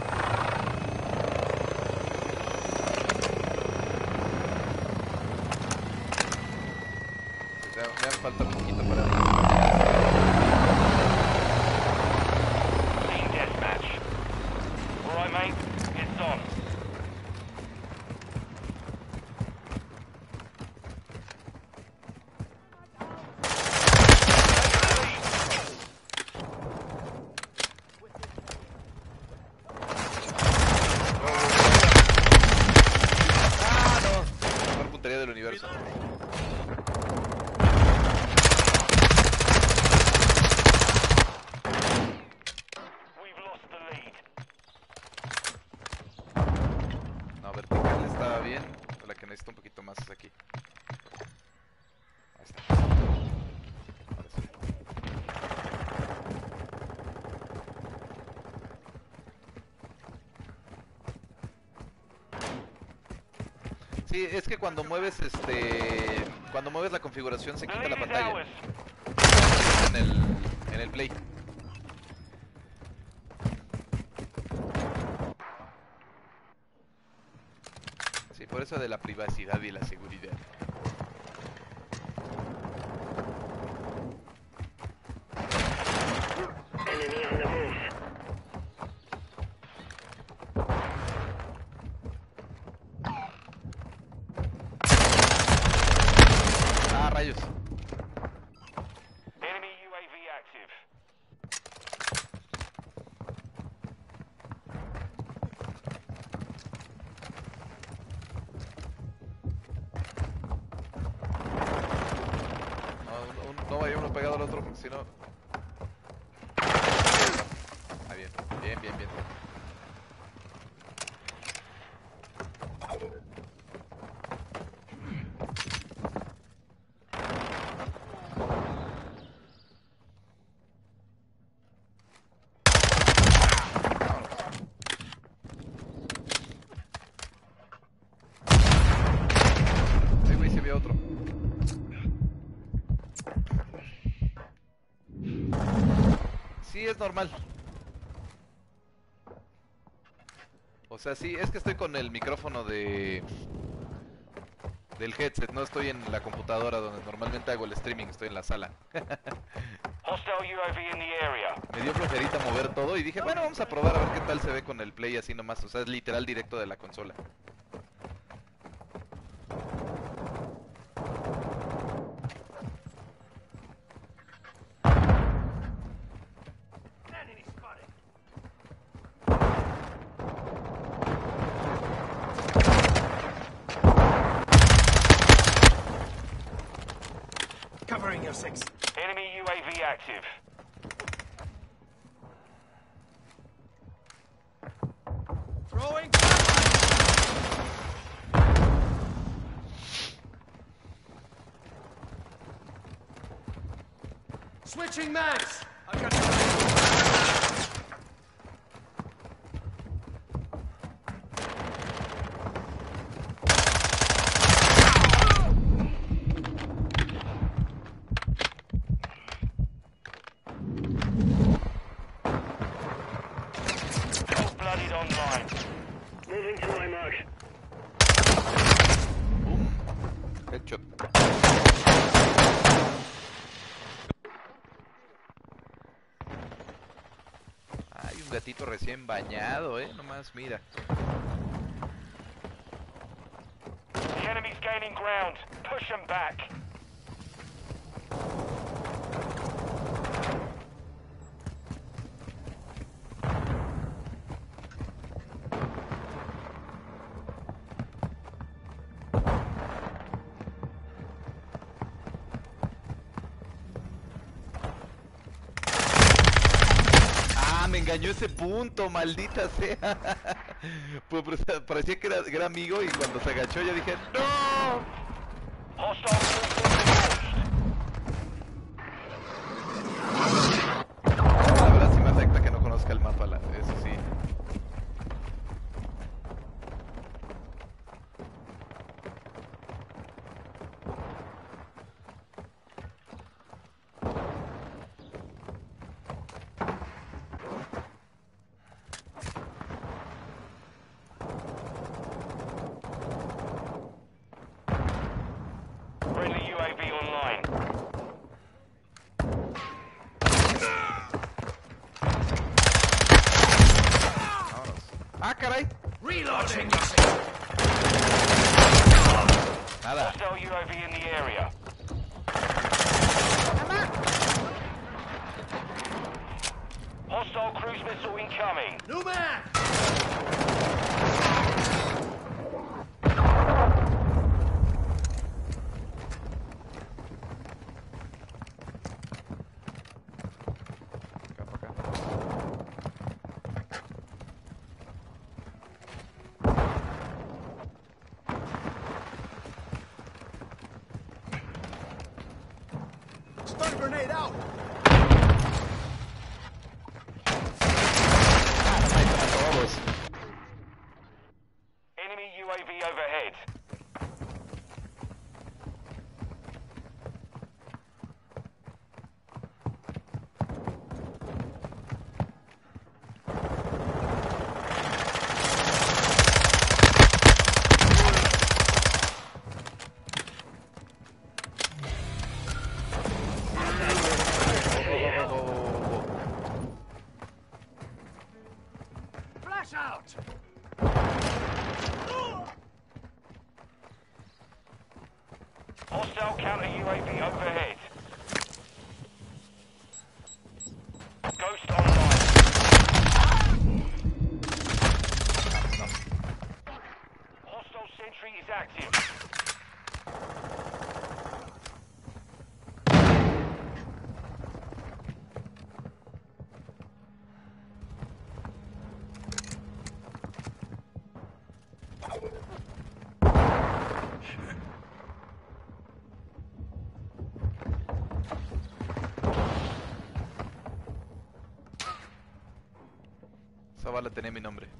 O sea, me hace falta un poquito para... Team deathmatch. Alright, mate. It's on. ¡Ah, no! Mejor puntería del universo. aquí. Ahí está. Ahora sí. Sí, es que cuando mueves este, cuando mueves la configuración se The quita la lead is pantalla ours. en el, en el Play. Sí, por eso de la privacidad y la seguridad. Ah, rayos. Enemy U A V active. No, un- un- no vaya uno pegado al otro, porque si no... Ah, bien, bien, bien, bien. Ay, güey, se ve otro. Sí, es normal. O sea, sí, es que estoy con el micrófono de... del headset, no estoy en la computadora donde normalmente hago el streaming, estoy en la sala. Hostile U A V in the area. Me dio flojerita mover todo y dije, bueno, vamos a probar a ver qué tal se ve con el Play así nomás. O sea, es literal directo de la consola. Covering your six. Enemy U A V active. Throwing. Switching mags. I've got. Cold-blooded online. Moving to my mark. Boom. Headshot. Hay un gatito recién bañado, eh. Nomás mira. The enemy's gaining ground. Push them back. Ah, me engañó ese punto, maldita sea. Pues pues, parecía que era, que era amigo y cuando se agachó yo dije, ¡no! Hostile forces launched. La verdad sí me afecta que no conozca el mapa, la- eso sí. Friendly U A V online. Vámonos. ¡Ah, caray! Reloading. Nada. Hostile U A V in the area. Hostile cruise missile incoming. New man. Acá, para acá. grenade out! Todos. Enemy U A V overhead. Flash out! Hostile counter U A V overhead. Ghost online. Hostile sentry is active. Esa bala tenía mi nombre.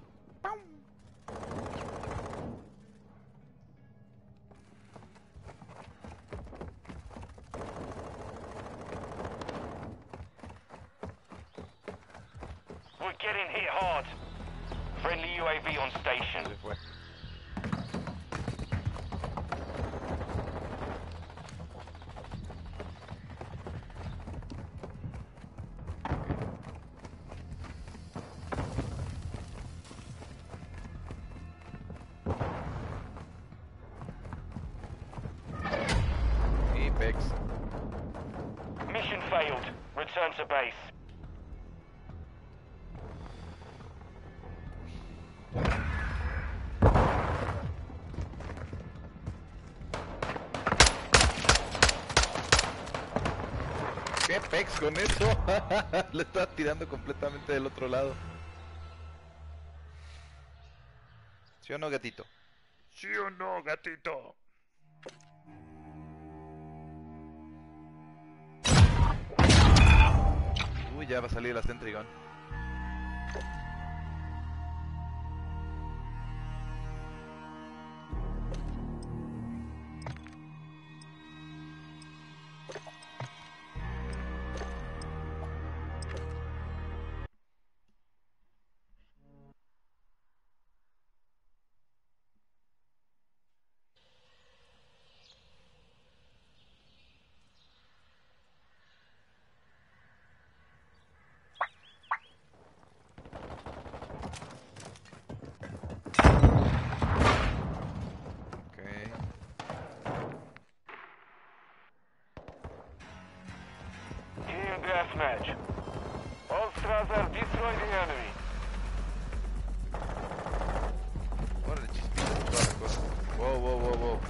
We're getting hit hard. Friendly U A V on station. Se fue. Apex. Mission failed. Return to base. ¿Qué Apex con eso? Le estaba tirando completamente del otro lado. ¿Sí o no, gatito? ¿Sí o no, gatito? Uy, ya va a salir la Sentry Gun. Team deathmatch. All Strasser, destroy the enemy. Órale, chispita, toda la cosa. Wow, wow, wow, wow.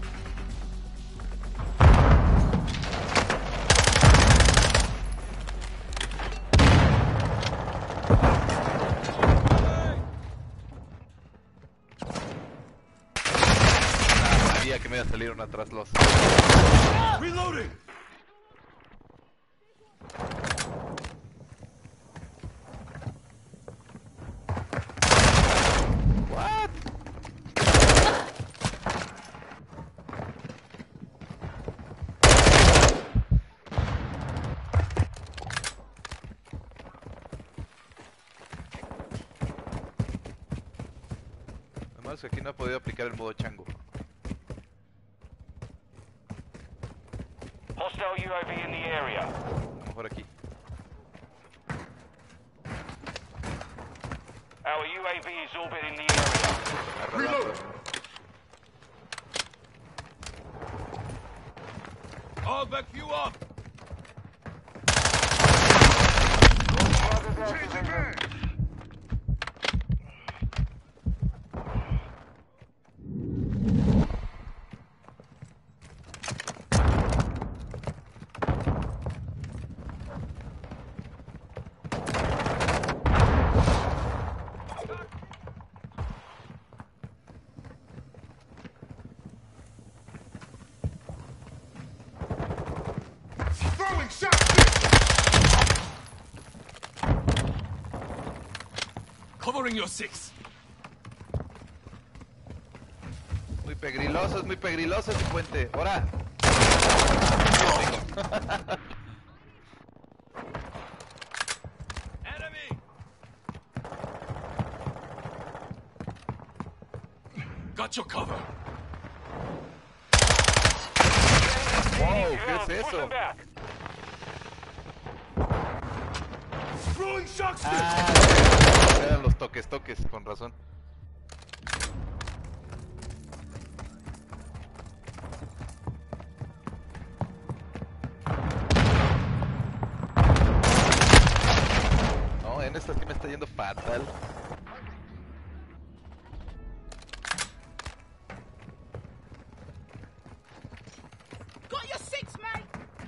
Ah, sabía que me iba a salir una atrás los. Reloading! What? Además aquí no he podido aplicar el modo chango. Hostile U A V in the area. Vamos por aquí. Our U A V is orbiting the area. Reload. I'll back you up! Changing man! Throwing Throwing shots. Covering your six. Muy pegriloso, es muy pegriloso ese puente. ¡Ahora! Enemy. Got your cover. ¡Wow! ¿Qué es Push eso? them back. Throwing shots. Ah, eran los toques, toques, con razón. No, en esta sí me está yendo fatal. Got your six, mate.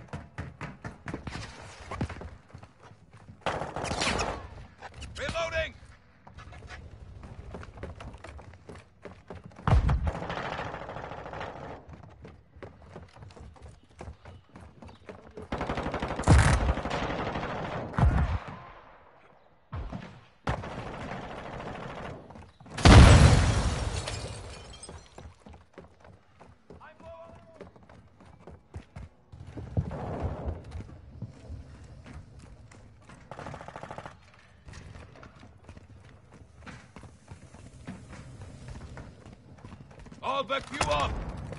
Reloading. I'll back you up.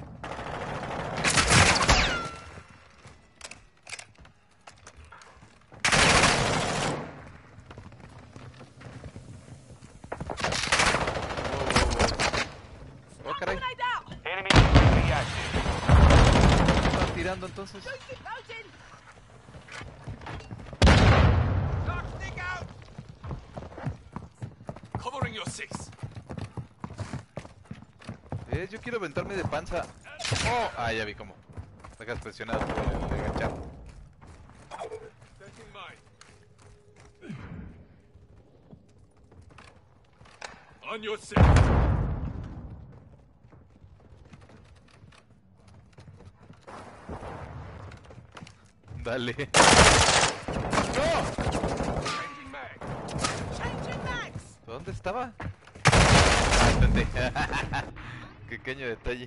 Oh, caray. Grenade out. Enemy U A V active. ¿Están tirando entonces? Loading, loading. Knock stick out. Covering your six. Eh, yo quiero aventarme de panza. Oh, ah, ya vi cómo. Dejas presionado por el agachar. Taking mine. On your six. Dale. ¡No! Changing mag. Changing mags. ¿Dónde estaba? Ah, entendí. Pequeño detalle.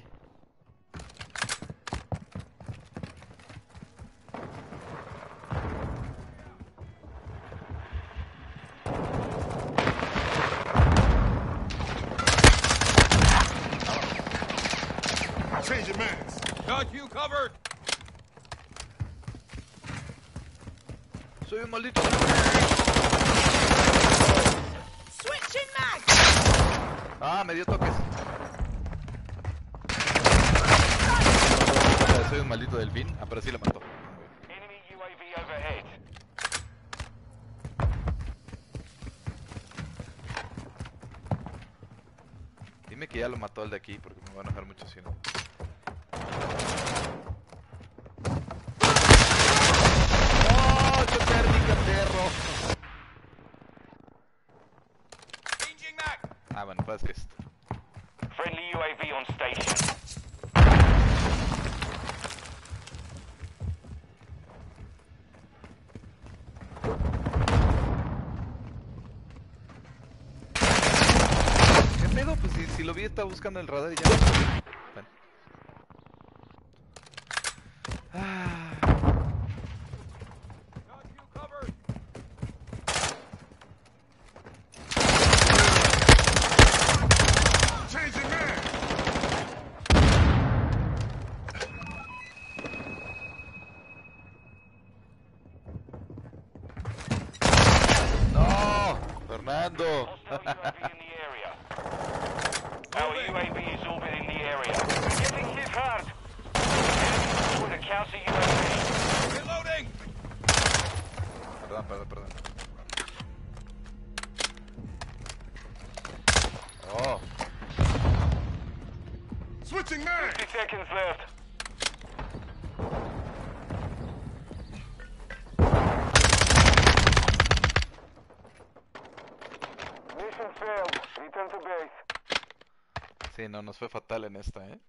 Changing mags. Got you covered. Soy un maldito. Switching mags. Ah, me dio toques. Soy un maldito delfín. Ah, pero sí la mató. Enemy U A V overhead. Dime que ya lo mató el de aquí, porque me va a enojar mucho si no. ¡Oh, térmica, perro! Changing mag. Ah, bueno, pues esto. Friendly U A V on station. ¿Qué pedo? Pues si, si lo vi, estaba buscando el radar y ya. Bueno. Ah. Got you covered. Changing mags. ¡No! ¡Fernando! Hostile U A V in the area. Our U A V is orbiting the area. Getting hit hard. Enemy with a counter U A V. Reloading. Perdón, perdón, perdón. Oh, Switching mags. fifty seconds left. Mission failed. Return to base. sí, no, nos fue fatal en esta, ¿eh?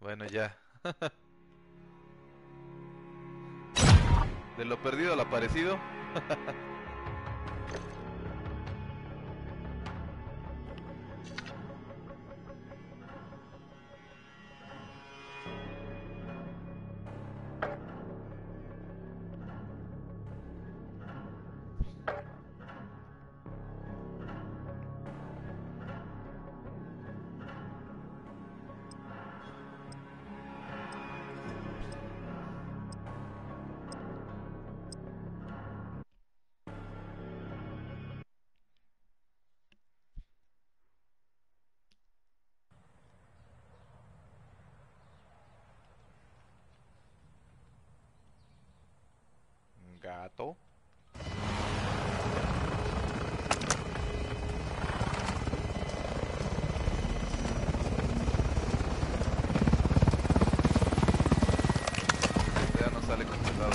Bueno, ya. De lo perdido a lo aparecido. Gato. Ya no sale completado.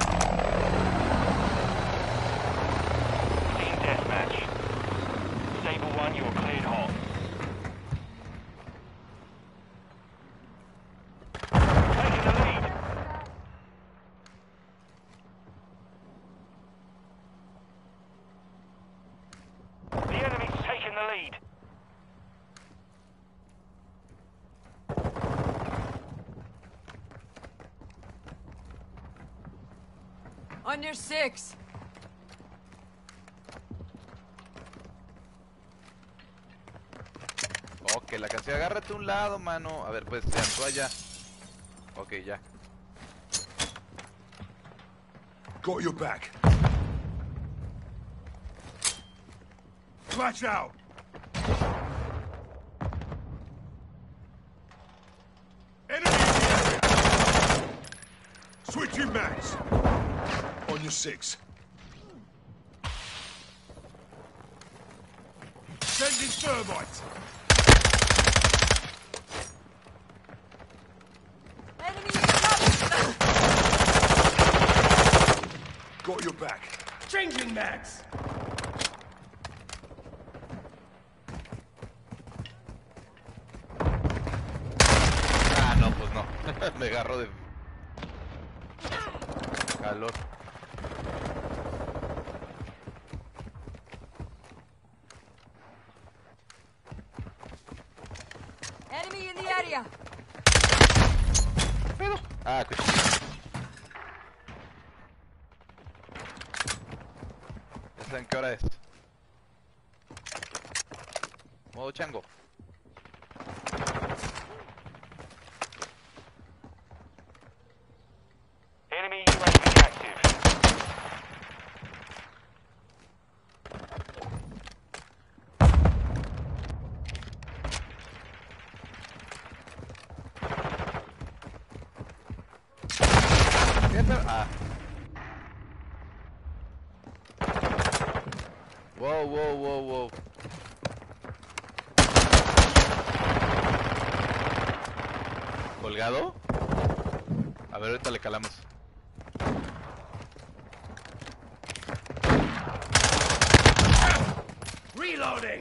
Team deathmatch. Sable one, you are cleared hot. Taking the lead. The enemy's taking the lead. On your six. Ok, la canción, agárrate a un lado, mano. A ver, pues, ya, tú allá. Ok, ya. Got your back. Flash out. Enemy in the area. Switching mags. On your six. Sending thermite. Enemy incoming! Got your back. Changing mags. Ah, no, pues no. Me agarro de calor. Enemy in the area! Ah, cuchillo. ¿Ya saben qué hora es? Modo chango. Enemy U A V active. ¿Qué tal? Ah. Wow, wow, wow, wow. ¿Colgado? A ver, ahorita le calamos. Reloading.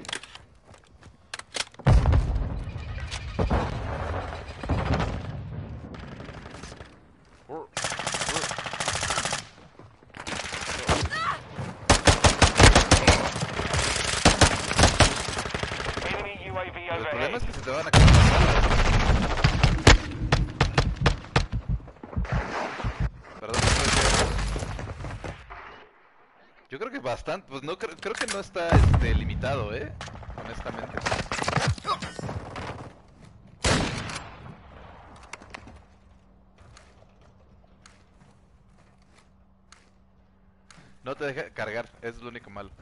Enemy U A V El problema overhead. es que se te van a acabar las balas. Perdón, no estoy- yo creo que bastante, pues no creo, creo que no está este, limitado, eh, honestamente. No te deja cargar, es lo único malo.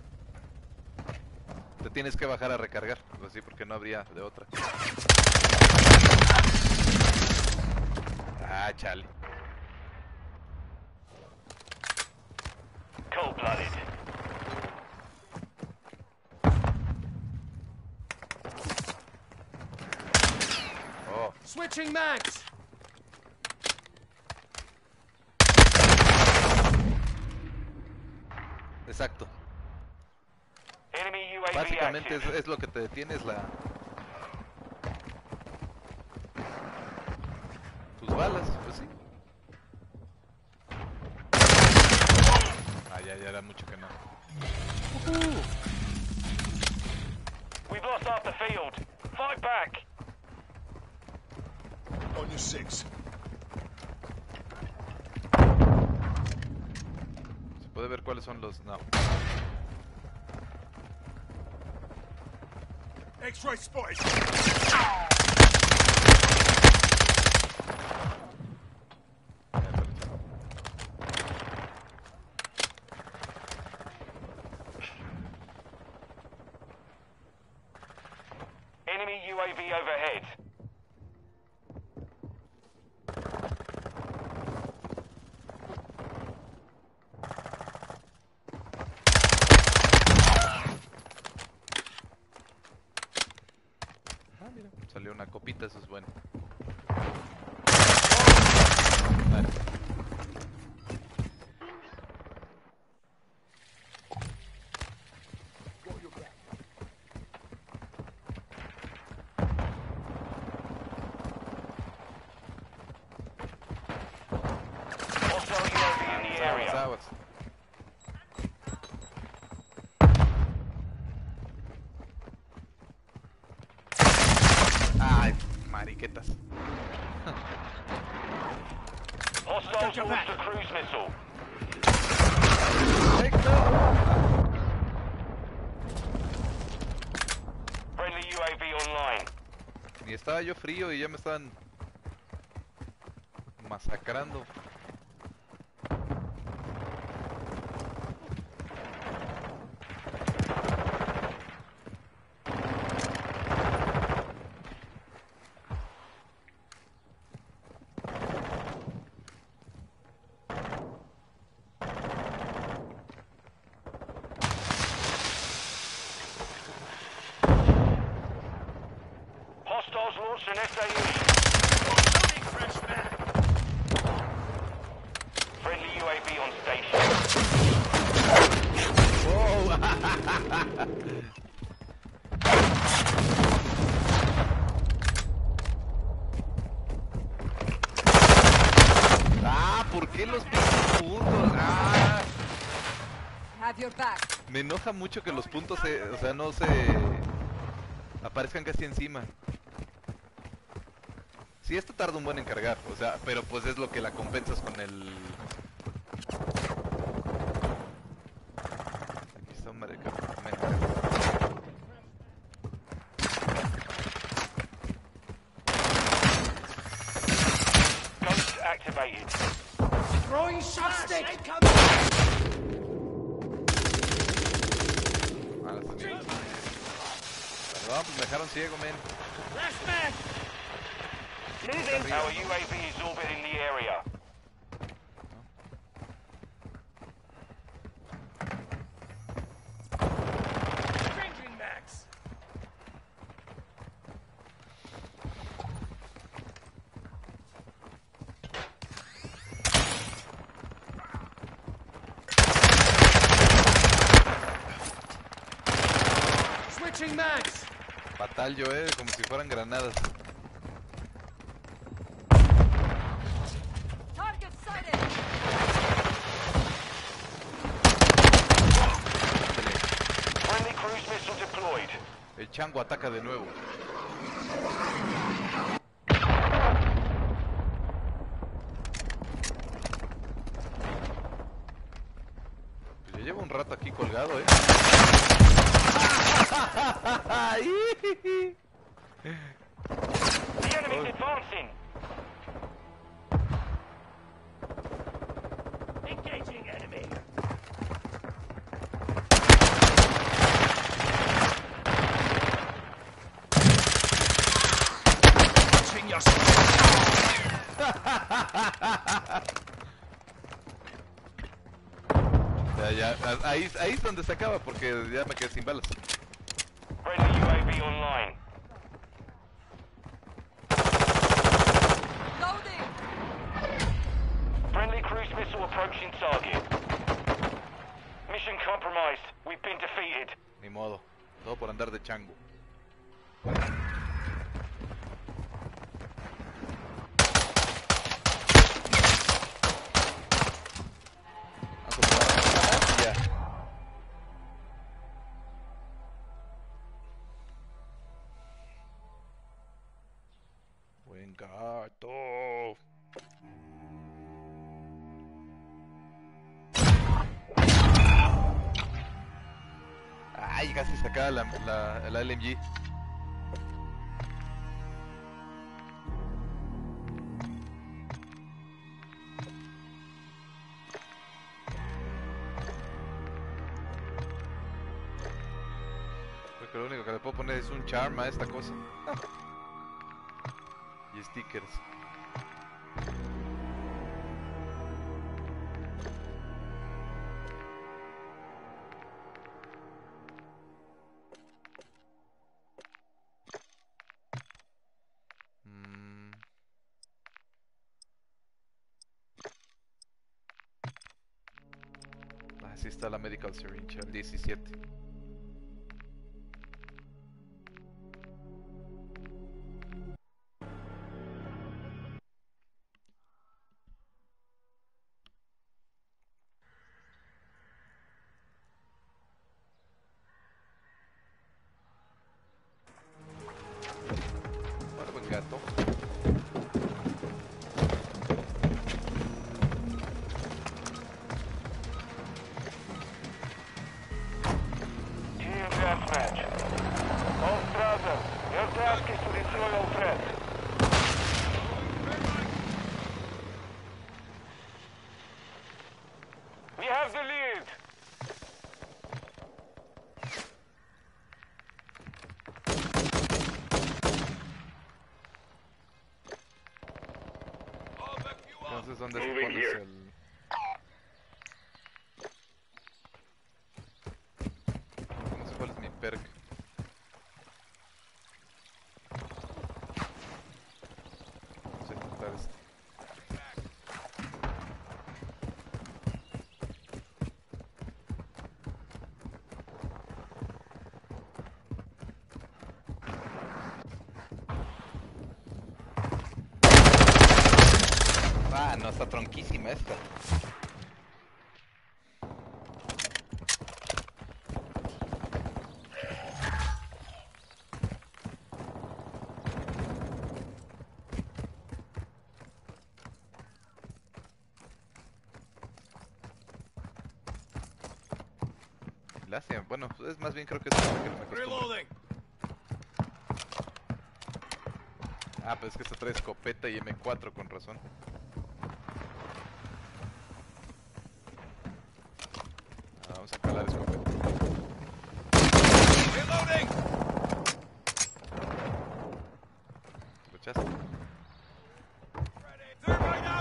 Te tienes que bajar a recargar, pues sí, porque no habría de otra. Ah, chale. Cold-blooded. Oh, Switching mags. exacto. Enemy U A V Básicamente es, active. es lo que te detiene, es la... balas, pues sí. Ah, ya, ya era mucho que no. Uh-huh. We've lost half the field. Fight back. On your six. ¿Se puede ver cuáles son los...? No. X-ray spotted. Enemy U A V overhead. Ah, mira, salió una copita, eso es bueno. Vale. Hostile U A V in the Aguas, area. aguas. Ay, mariquetas. Hostiles launched a cruise missile. Perfecto. Friendly U A V online. Ni estaba yo frío y ya me estaban masacrando. Hostiles launched an S A E. Friendly U A V on station. Ah, ¿por qué los puntos? Ah, Have your back. me enoja mucho que los puntos se, o sea, no se aparezcan casi encima. Sí, esto tarda un buen en cargar, o sea, pero pues es lo que la compensas con el... Aquí está un marica. Ghost activated. Throwing shot stick. Ah, está bien. Perdón, pues me dejaron ciego, men. Last man. Moving. Our U A V is orbiting the area. Changing max. Switching max. Fatal yo, eh, como si fueran granadas. Target sighted. Friendly cruise missile deployed. El chango ataca de nuevo. Pues ya llevo un rato aquí colgado, eh. The enemy's advancing. Engaging enemy. Watching your six. Ya, ya, ahí, ahí es donde se acaba porque ya me quedé sin balas. Friendly U A V online. Loading. Friendly cruise missile approaching target. Mission compromised. We've been defeated. Ni modo, todo por andar de chango. gato. Ay, casi sacaba la, la, la L M G. Creo que lo único que le puedo poner es un charm a esta cosa. Y stickers. Mm. Así está la medical syringe, el diecisiete. Bueno, buen gato. Team deathmatch. All Strasser, your task is to destroy all threats. We have the lead. Entonces, ¿dónde se Moving pones here. el...? No sé cuál es mi perk. Vamos a intentar este. Ah, no, está tronquísima esta. Lástima, bueno, es más bien creo que es cosa que no me acostumbro. Reloading. Ah, pero es que esta trae escopeta y M cuatro con razón. Ah, vamos a calar escopeta. Reloading. ¿Escuchaste? Thermite out.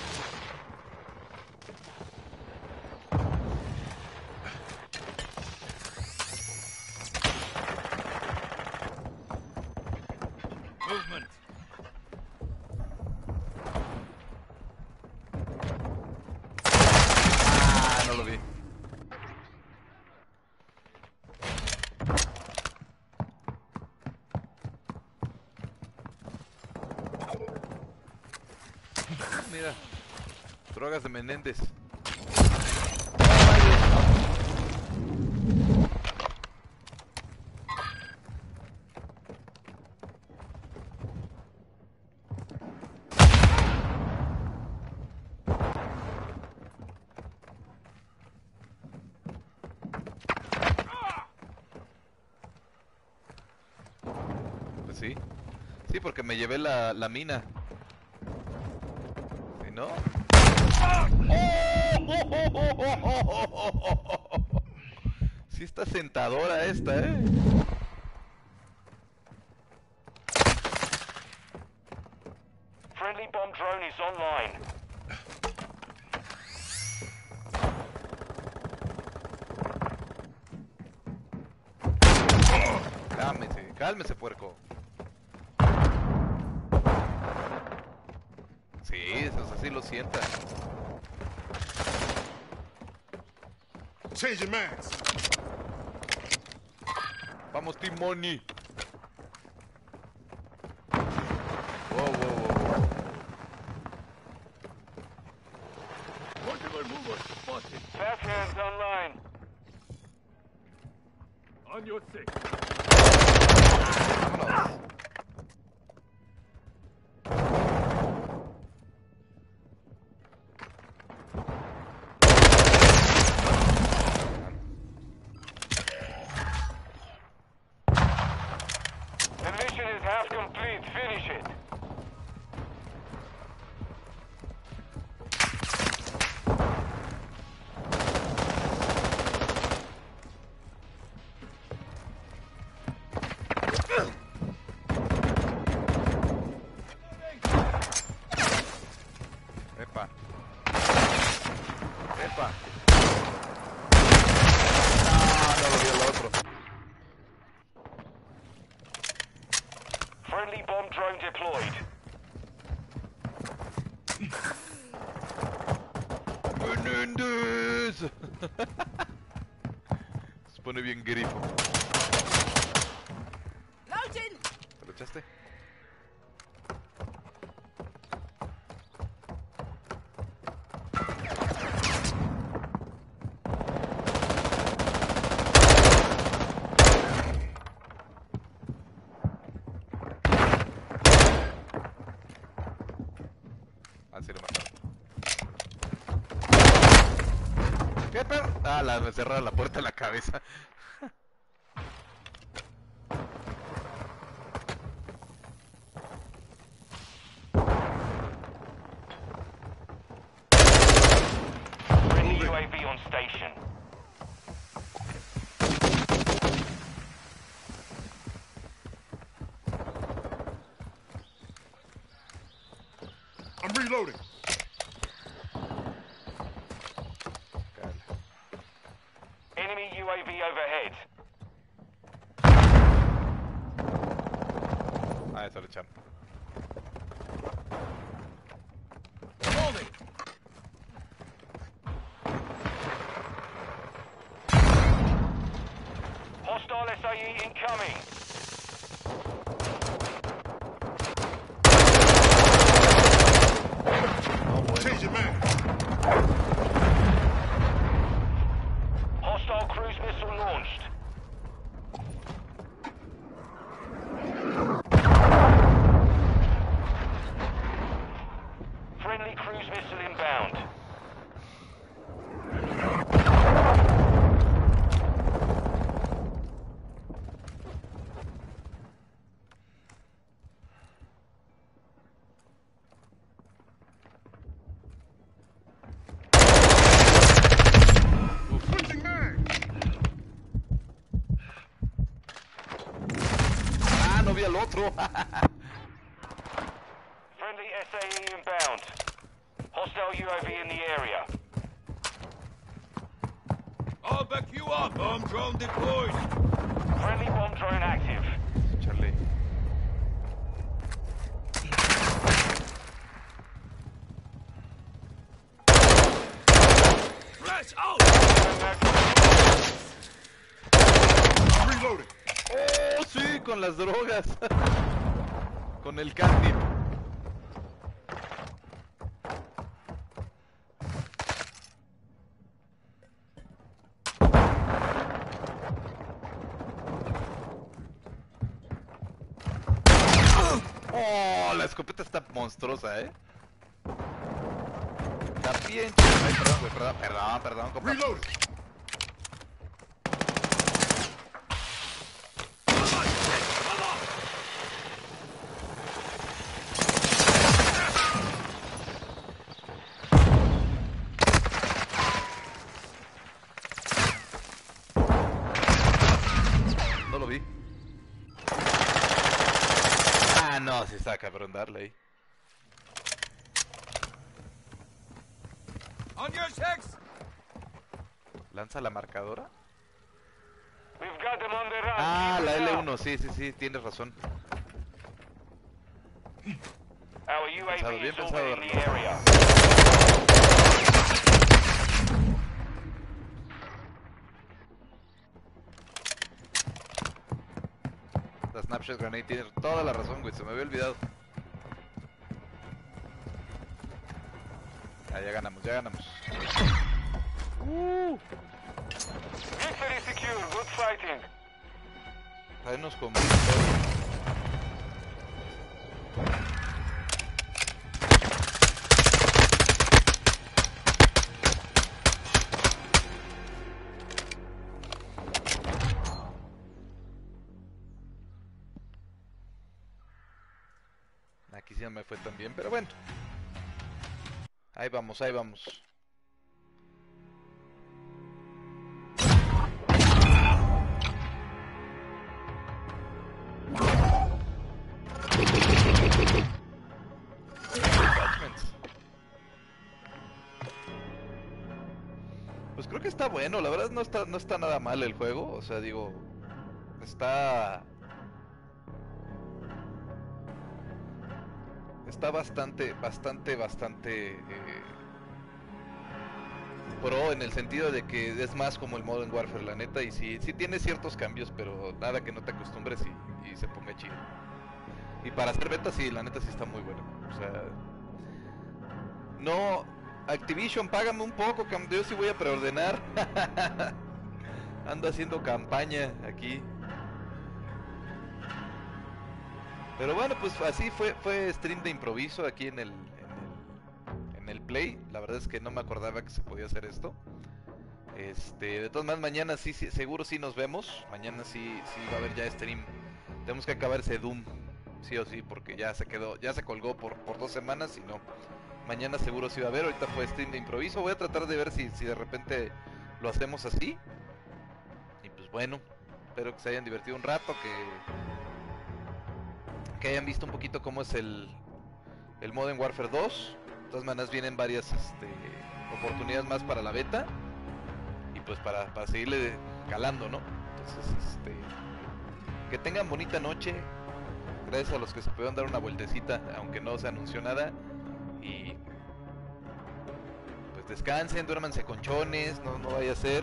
Movement. Ah, no lo vi. Mira, drogas de Menéndez. Pues sí. Sí, porque me llevé la, la mina. ¿Sí, no? Sí está sentadora esta, ¿eh? Friendly bomb drone is online. Cálmese, cálmese, puerco. Sí, eso así lo sienta. Changing mags. Vamos, Team Money. Wow, wow, wow, wow. Multiple movers spotted. Fast hands online. On your six. Vámonos. Friendly bomb drone deployed. ¡Menéndez! Se pone bien grifo. Loading! ¿Te lo echaste? Ah, sí, lo mataron. ¿Qué perro? Ah, la, me cerraron la puerta en la cabeza. Friendly U A V on station. I'm reloading. Enemy U A V overhead. Ah, eso lo echamos. Holding. Hostile S A E incoming. Change your man. Hostile cruise missile launched. Friendly cruise missile inbound. Switching man. Ah, no vi al otro. Friendly S A E inbound. Hostile U A V in the area. I'll back you up. Bomb drone deployed. Friendly bomb drone active. Charlie. Flash out. I'm reloading. Oh, sí, con las drogas. Con el catnip. Oh, la escopeta está monstruosa, eh. Está bien. Ay, perdón, güey, perdón, perdón, perdón, compa. Reloading. No lo vi. Ah, no, sí está cabrón darle ahí. On your six. ¿Lanza la marcadora? We've got them on the run. Ah, Keep la it L up. uno, sí, sí, sí, tienes razón. Our U A Pensado, V bien is pensado, orbiting the Arno. area. La Snapshot Grenade tiene toda la razón, güey, se me había olvidado. Ah, ya ganamos, ya ganamos. Uh, Victory secure. Good fighting. traenos con... Aquí sí no me fue tan bien, pero bueno. Ahí vamos, ahí vamos. Attachments. Pues creo que está bueno, la verdad no está, no está nada mal el juego, o sea, digo, está... está bastante, bastante, bastante eh, pro en el sentido de que es más como el Modern Warfare, la neta, y sí, sí tiene ciertos cambios, pero nada que no te acostumbres y, y se ponga chido. Y para hacer beta sí, la neta sí está muy bueno. O sea, no, Activision, págame un poco, yo sí voy a preordenar. Ando haciendo campaña aquí. Pero bueno, pues así fue, fue stream de improviso aquí en el, en el, en el Play. La verdad es que no me acordaba que se podía hacer esto. Este, de todas maneras, mañana sí, sí, seguro sí nos vemos. Mañana sí, sí va a haber ya stream. Tenemos que acabar ese Doom, sí o sí, porque ya se quedó, ya se colgó por, por dos semanas y no. Mañana seguro sí va a haber. Ahorita fue stream de improviso. Voy a tratar de ver si, si de repente lo hacemos así. Y pues bueno, espero que se hayan divertido un rato, que que hayan visto un poquito cómo es el el Modern Warfare dos. De todas maneras vienen varias este, oportunidades más para la beta y pues para, para seguirle calando, ¿no? Entonces, este, que tengan bonita noche. Gracias a los que se pudieron dar una vueltecita, aunque no se anunció nada. Y pues descansen, duérmanse colchones, no, no vaya a ser.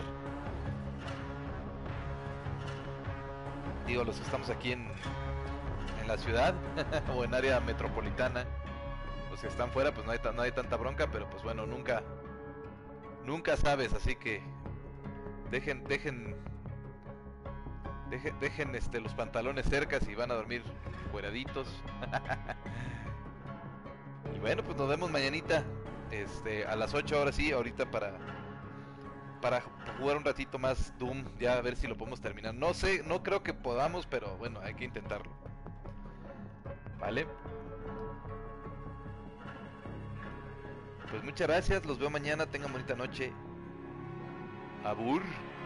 Digo, los que estamos aquí en, en la ciudad o en área metropolitana, los que están fuera, pues no hay, no hay tanta bronca, pero pues bueno, nunca, nunca sabes, así que dejen, dejen, dejen, dejen este, los pantalones cerca si van a dormir fueraditos. Y bueno, pues nos vemos mañanita, este, a las ocho horas sí, ahorita para... para jugar un ratito más Doom, ya a ver si lo podemos terminar. No sé, no creo que podamos, pero bueno, hay que intentarlo. Vale. Pues muchas gracias, los veo mañana, tengan bonita noche. Abur.